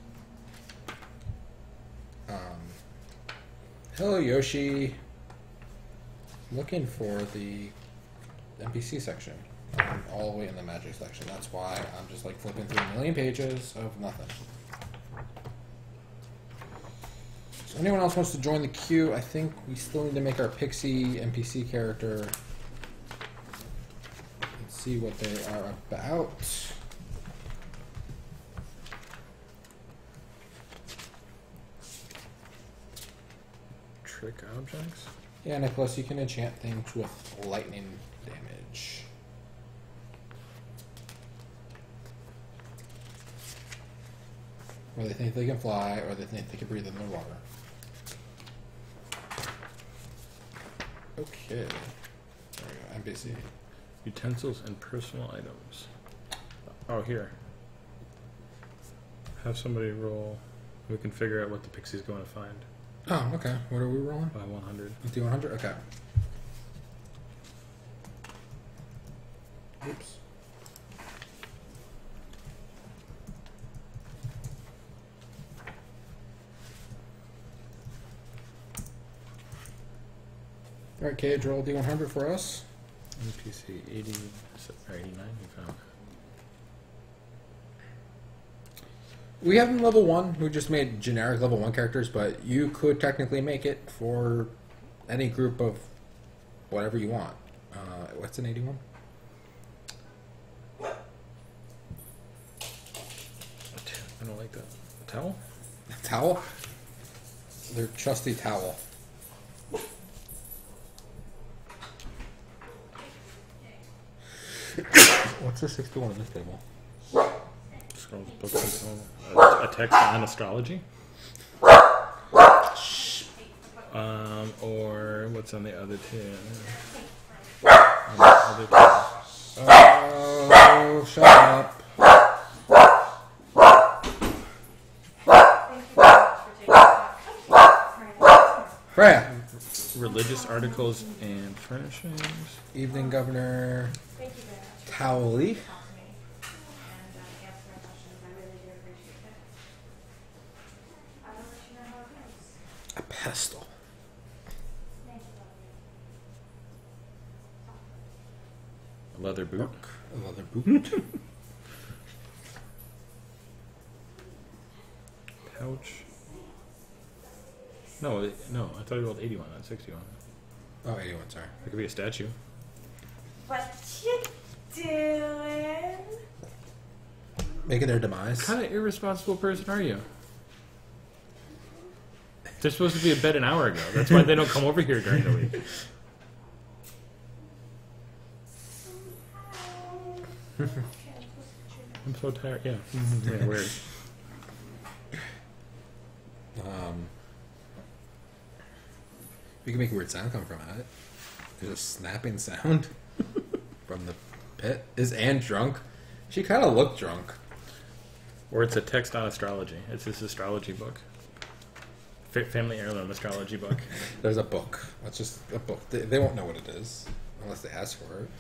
Um, hello Yoshi. Looking for the N P C section. I'm all the way in the magic section. That's why I'm just like flipping through a million pages of nothing. So anyone else wants to join the queue? I think we still need to make our pixie N P C character. Let's see what they are about. Trick objects? Yeah, Nicholas, you can enchant things with lightning damage. Or they think they can fly, or they think they can breathe in the water. Okay. There we go, N P C. Utensils and personal items. Oh, here. Have somebody roll. We can figure out what the pixie's going to find. Oh, okay. What are we rolling? By one hundred. Do one hundred? Okay. Oops. Alright, Cage, roll D one hundred for us. N P C eighty, or eighty-nine, you found. We have them level one. We just made generic level one characters, but you could technically make it for any group of whatever you want. Uh, what's an eighty-one? I don't like that. A towel? A towel? Their trusty towel. What's the sixty-one on this table? Scrolls, books, and all. A, a text on astrology? Um, or what's on the other two? On the other two. Oh, shut up. Freya. Religious articles and furnishings. Evening Governor. Towley. A pestle. A leather boot. A leather boot. Pouch. No, it- no, I thought you rolled eighty-one, not sixty-one. Oh, eighty-one, sorry. It could be a statue. What you doing? Making their demise. What kind of irresponsible person are you? They're supposed to be in bed an hour ago. That's why they don't come over here during the week. I'm so tired. Yeah. Yeah, weird. Um, you can make a weird sound come from it. There's a snapping sound from the pit. Is Anne drunk? She kind of looked drunk. Or it's a text on astrology. It's this astrology book. Fa- family heirloom astrology book. There's a book. That's just a book. They, they won't know what it is. Unless they ask for it.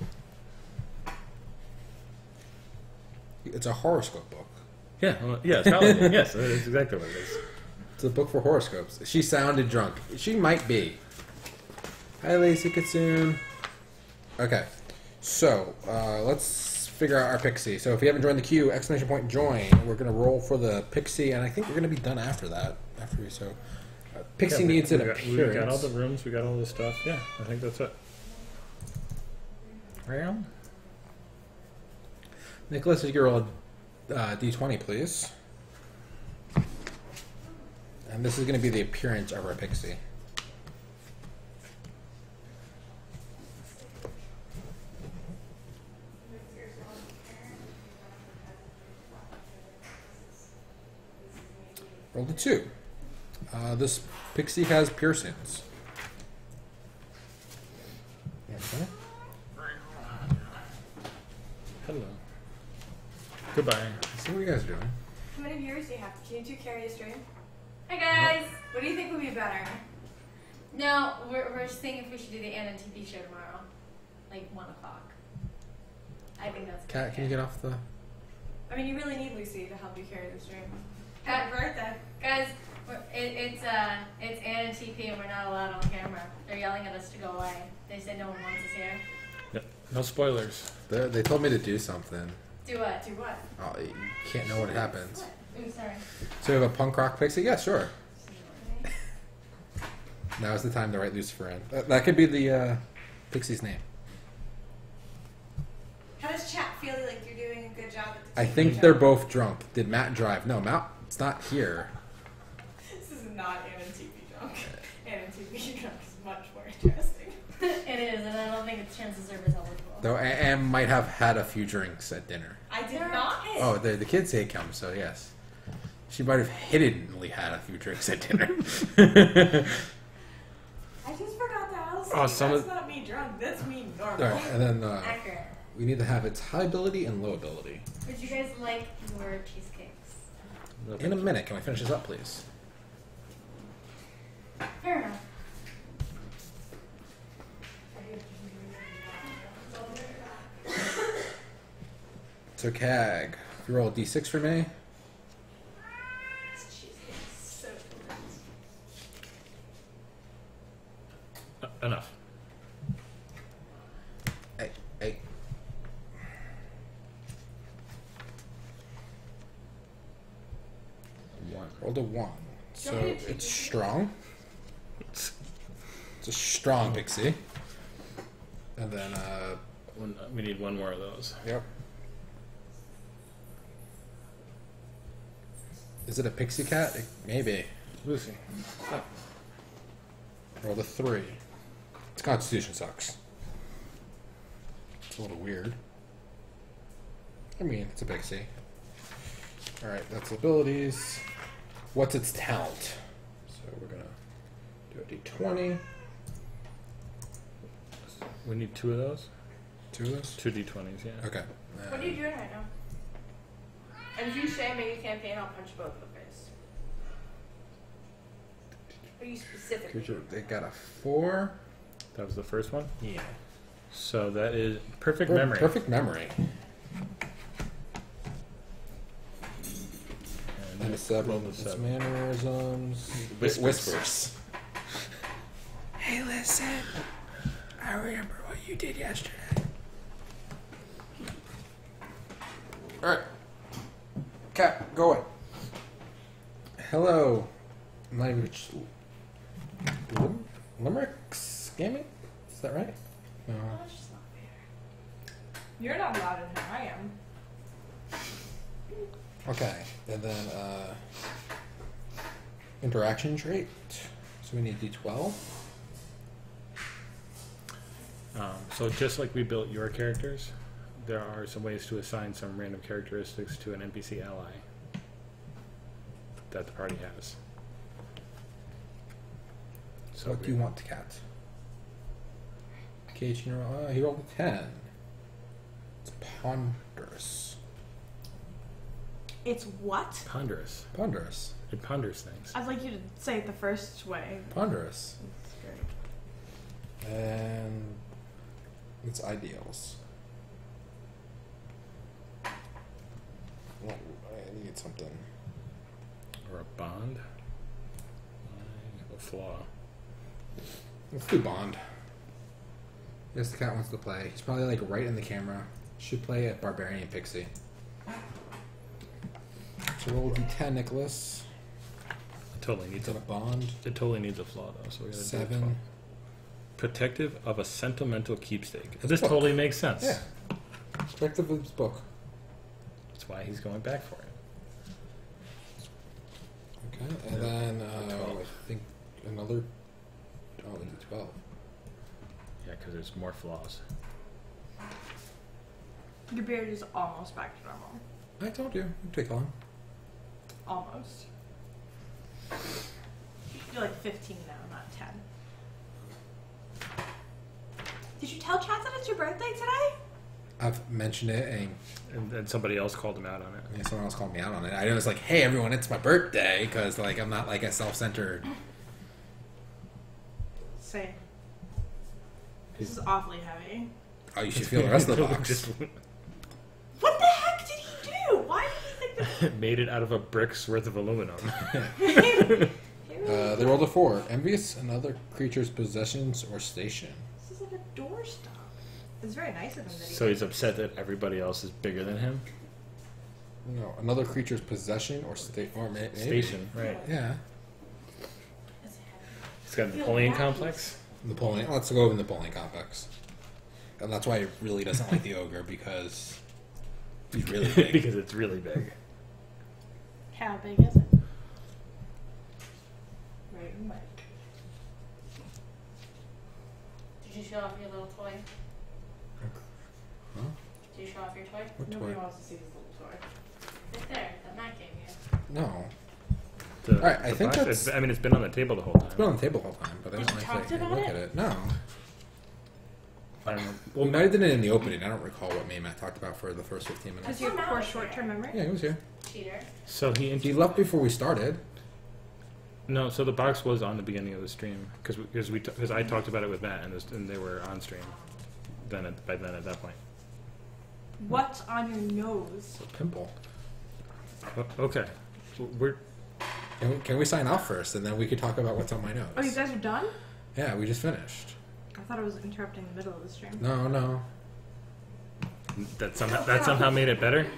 It's a horoscope book. Yeah, well, yeah, it's valid. Yes, that's exactly what it is. It's a book for horoscopes. She sounded drunk. She might be. Hi, Lacey Kitsoon. Okay, so uh, let's figure out our pixie. So if you haven't joined the queue, exclamation point join. We're gonna roll for the pixie, and I think we're gonna be done after that. After we so, uh, pixie Yeah, we- needs we an got, appearance. We got all the rooms. We got all the stuff. Yeah, I think that's it. Well, Nicholas, you can roll a uh, d twenty, please. And this is going to be the appearance of our pixie. Roll the two. Uh, this pixie has piercings. Okay. hello. Goodbye. So what are you guys doing? How many viewers do you have? Can you two carry a stream? Hi guys! What do you think would be better? No, we're, we're just thinking if we should do the Anna T V show tomorrow. Like one o'clock. I think that's Kat, can you get off the... I mean, you really need Lucy to help you carry the stream. Happy Happy birthday. Guys, we're, it, it's uh, it's Anna T P and we're not allowed on camera. They're yelling at us to go away. They said no one wants us here. Yeah, no spoilers. They, they told me to do something. Do what? Do what? Oh, you can't know what happens. What? Ooh, sorry. So we have a punk rock pixie? Yeah, sure. Now is the time to write Lucifer in. That, that could be the uh, pixie's name. How does chat feel like you're doing a good job at the I T V think show? they're both drunk. Did Matt drive? No, Matt's not here. This is not Anna T V drunk. Anna T V drunk is much more interesting. It is, and I don't think its chances are result equal. Though Am might have had a few drinks at dinner. I did They're not. Oh, the, the kids say come, so yes. She might have hiddenly had a few drinks at dinner. I just forgot to ask. Oh, you. some That's of- not me drunk. That's me All normal. right, and then uh, Accurate. we need to have its high ability and low ability. Would you guys like your cheesecakes? In a minute, can we finish this up, please? Fair enough. So Cag, if you roll a d six for me. So Uh, enough. Hey, hey. One. Rolled a one. So it's strong. It's a strong pixie. And then, uh, One, we need one more of those. yep. Is it a pixie cat? It, maybe. Lucy. Oh. Rolled a three. Its constitution sucks. It's a little weird. I mean, it's a pixie. Alright, that's abilities. What's its talent? So we're gonna do a d twenty. We need two of those? Two of those? Two D twenties, yeah. Okay. What are you doing right now? And if you say make a campaign, I'll punch you both in the face. What are you specifically? Creature, they got a four. That was the first one? Yeah. So that is perfect Per- memory. Perfect memory. And And a seven. roll the It's seven. mannerisms. Whispers. Whispers. Hey, listen. I remember what you did yesterday. Alright. Cat, go away. Hello. My rich Lim- Limericks Gaming? Is that right? No. That's just not fair. You're not allowed in here. I am. Okay. And then uh interaction trait. So we need D twelve. Um, so just like we built your characters, there are some ways to assign some random characteristics to an N P C ally that the party has. So What do we- you want, Cat? Cage can roll. Uh, he rolled a ten. It's ponderous. It's what? Ponderous. Ponderous. It ponders things. I'd like you to say it the first way. Ponderous. It's great. And It's ideals. Well, I need something. Or a bond. A flaw. Let's do Bond. Yes, the cat wants to play. He's probably like right in the camera. Should play at Barbarian Pixie. So roll D ten, Nicholas. It totally needs Is a that a Bond? It totally needs a flaw though. So we gotta do Seven. twelve. Protective of a sentimental keepsake. It's This book. totally makes sense. Yeah. Perspective of his book. That's why he's going back for it. Okay, and then uh, I think another. Oh, we need twelve. Yeah, because there's more flaws. Your beard is almost back to normal. I told you. It'd take long. Almost. You're like fifteen now, not ten. Did you tell Chad that it's your birthday today? I've mentioned it, and And then somebody else called him out on it. yeah, someone else called me out on it. I was like, "Hey, everyone, it's my birthday," because like I'm not like a self-centered. Same. This is awfully heavy. Oh, you should feel the rest of the box. Just What the heck did he do? Why did he think that? made it out of a brick's worth of aluminum. Uh, they rolled a four. Envious another creature's possessions or station. This is like a doorstop. It's very nice of him that he. So he's upset that everybody else is bigger than him. No, another creature's possession or state or ma- maybe. Station, right? Yeah, It's heavy. He's got a Napoleon complex. Napoleon. Let's go over the Napoleon complex, and that's why he really doesn't like the ogre because he's really big. Because it's really big. How big is it? Right, Mike. Did you show off your little toy? Huh? Did you show off your toy? What Nobody toy? wants to see this little toy. Right there, that Matt gave you. No, The, All right, I the think box- that's- it's- I mean, it's been on the table the whole time. it's been on the table the whole time, but I Did don't you like talk to about look it? at it. No, I don't know. well, we might have done it in the opening. I don't recall what me and Matt talked about for the first fifteen minutes. Because you have poor short-term memory. Yeah, he was here. Cheater. So he He left before we started. no. So the box was on the beginning of the stream because because we because I talked about it with Matt and, this, and they were on stream. Then at, by then at that point. What's on your nose? A pimple. O- Okay, we're Can we, can we sign off first, and then we could talk about what's on my nose? Oh, you guys are done? Yeah, we just finished. I thought I was interrupting the middle of the stream. No, no. that somehow that somehow made it better.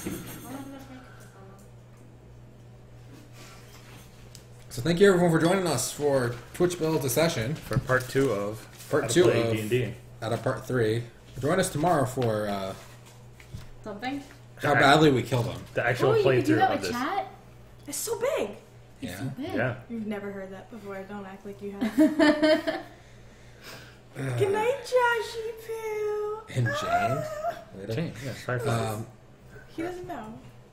So thank you everyone for joining us for Twitch Builds a Session, For part two of Part how to two play of- D and D. out of part three. Join us tomorrow for uh, Something? how badly we killed him. The actual Oh, you could do playthrough that of with this. chat? It's so big. Yeah. Big. Yeah. You've never heard that before. Don't act like you have. Good night, Joshy Poo. And Jane. Later. Jane, yeah, sorry for Um, He doesn't know.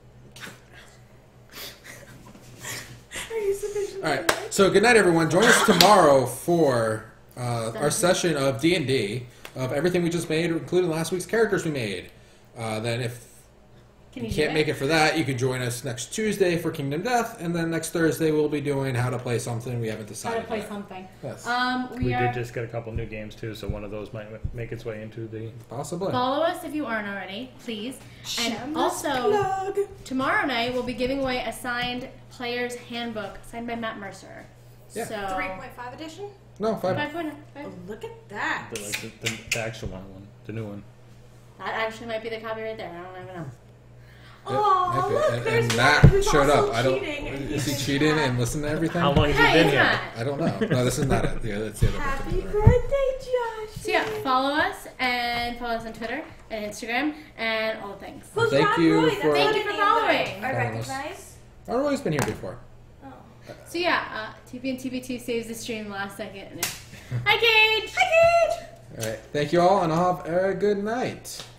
Are you sufficiently all right. So good night, everyone. Join us tomorrow for uh, our Session. session of D and D of everything we just made, including last week's characters we made. Uh, then if Can you you can't do make it? it for that, you can join us next Tuesday for Kingdom Death, and then next Thursday we'll be doing how to play something we haven't How decided. to play yet. something. Yes, Um, we, We are. did just get a couple new games too, so one of those might make its way into the. possibly. Follow us if you aren't already, please. And Shameless also, plug. tomorrow night we'll be giving away a signed player's handbook signed by Matt Mercer. Yeah. So three point five edition? No, five. five point Oh, five. look at that. The, like, the, the, the actual one, the new one. That actually might be the copy right there. I don't even know. Oh, Might be. look, and, there's and Matt, Matt who's showed also up. I don't. cheating, and Is he he's cheating Matt. and listening to everything? How long has Hey, he been it's here? Matt. I don't know. No, this is not it. Yeah, that's the other Happy one. birthday, Josh. So yeah, follow us and follow us on Twitter and Instagram and all the things. Who's Thank John you Roy? for- That's Thank not you a for name that I- following. I Following us. recognize. I've always been here before. Oh. So yeah, uh, T P and T P two saves the stream last second. And it- Hi, Cage. Hi, Gage. All right. Thank you all, and I'll have a good night.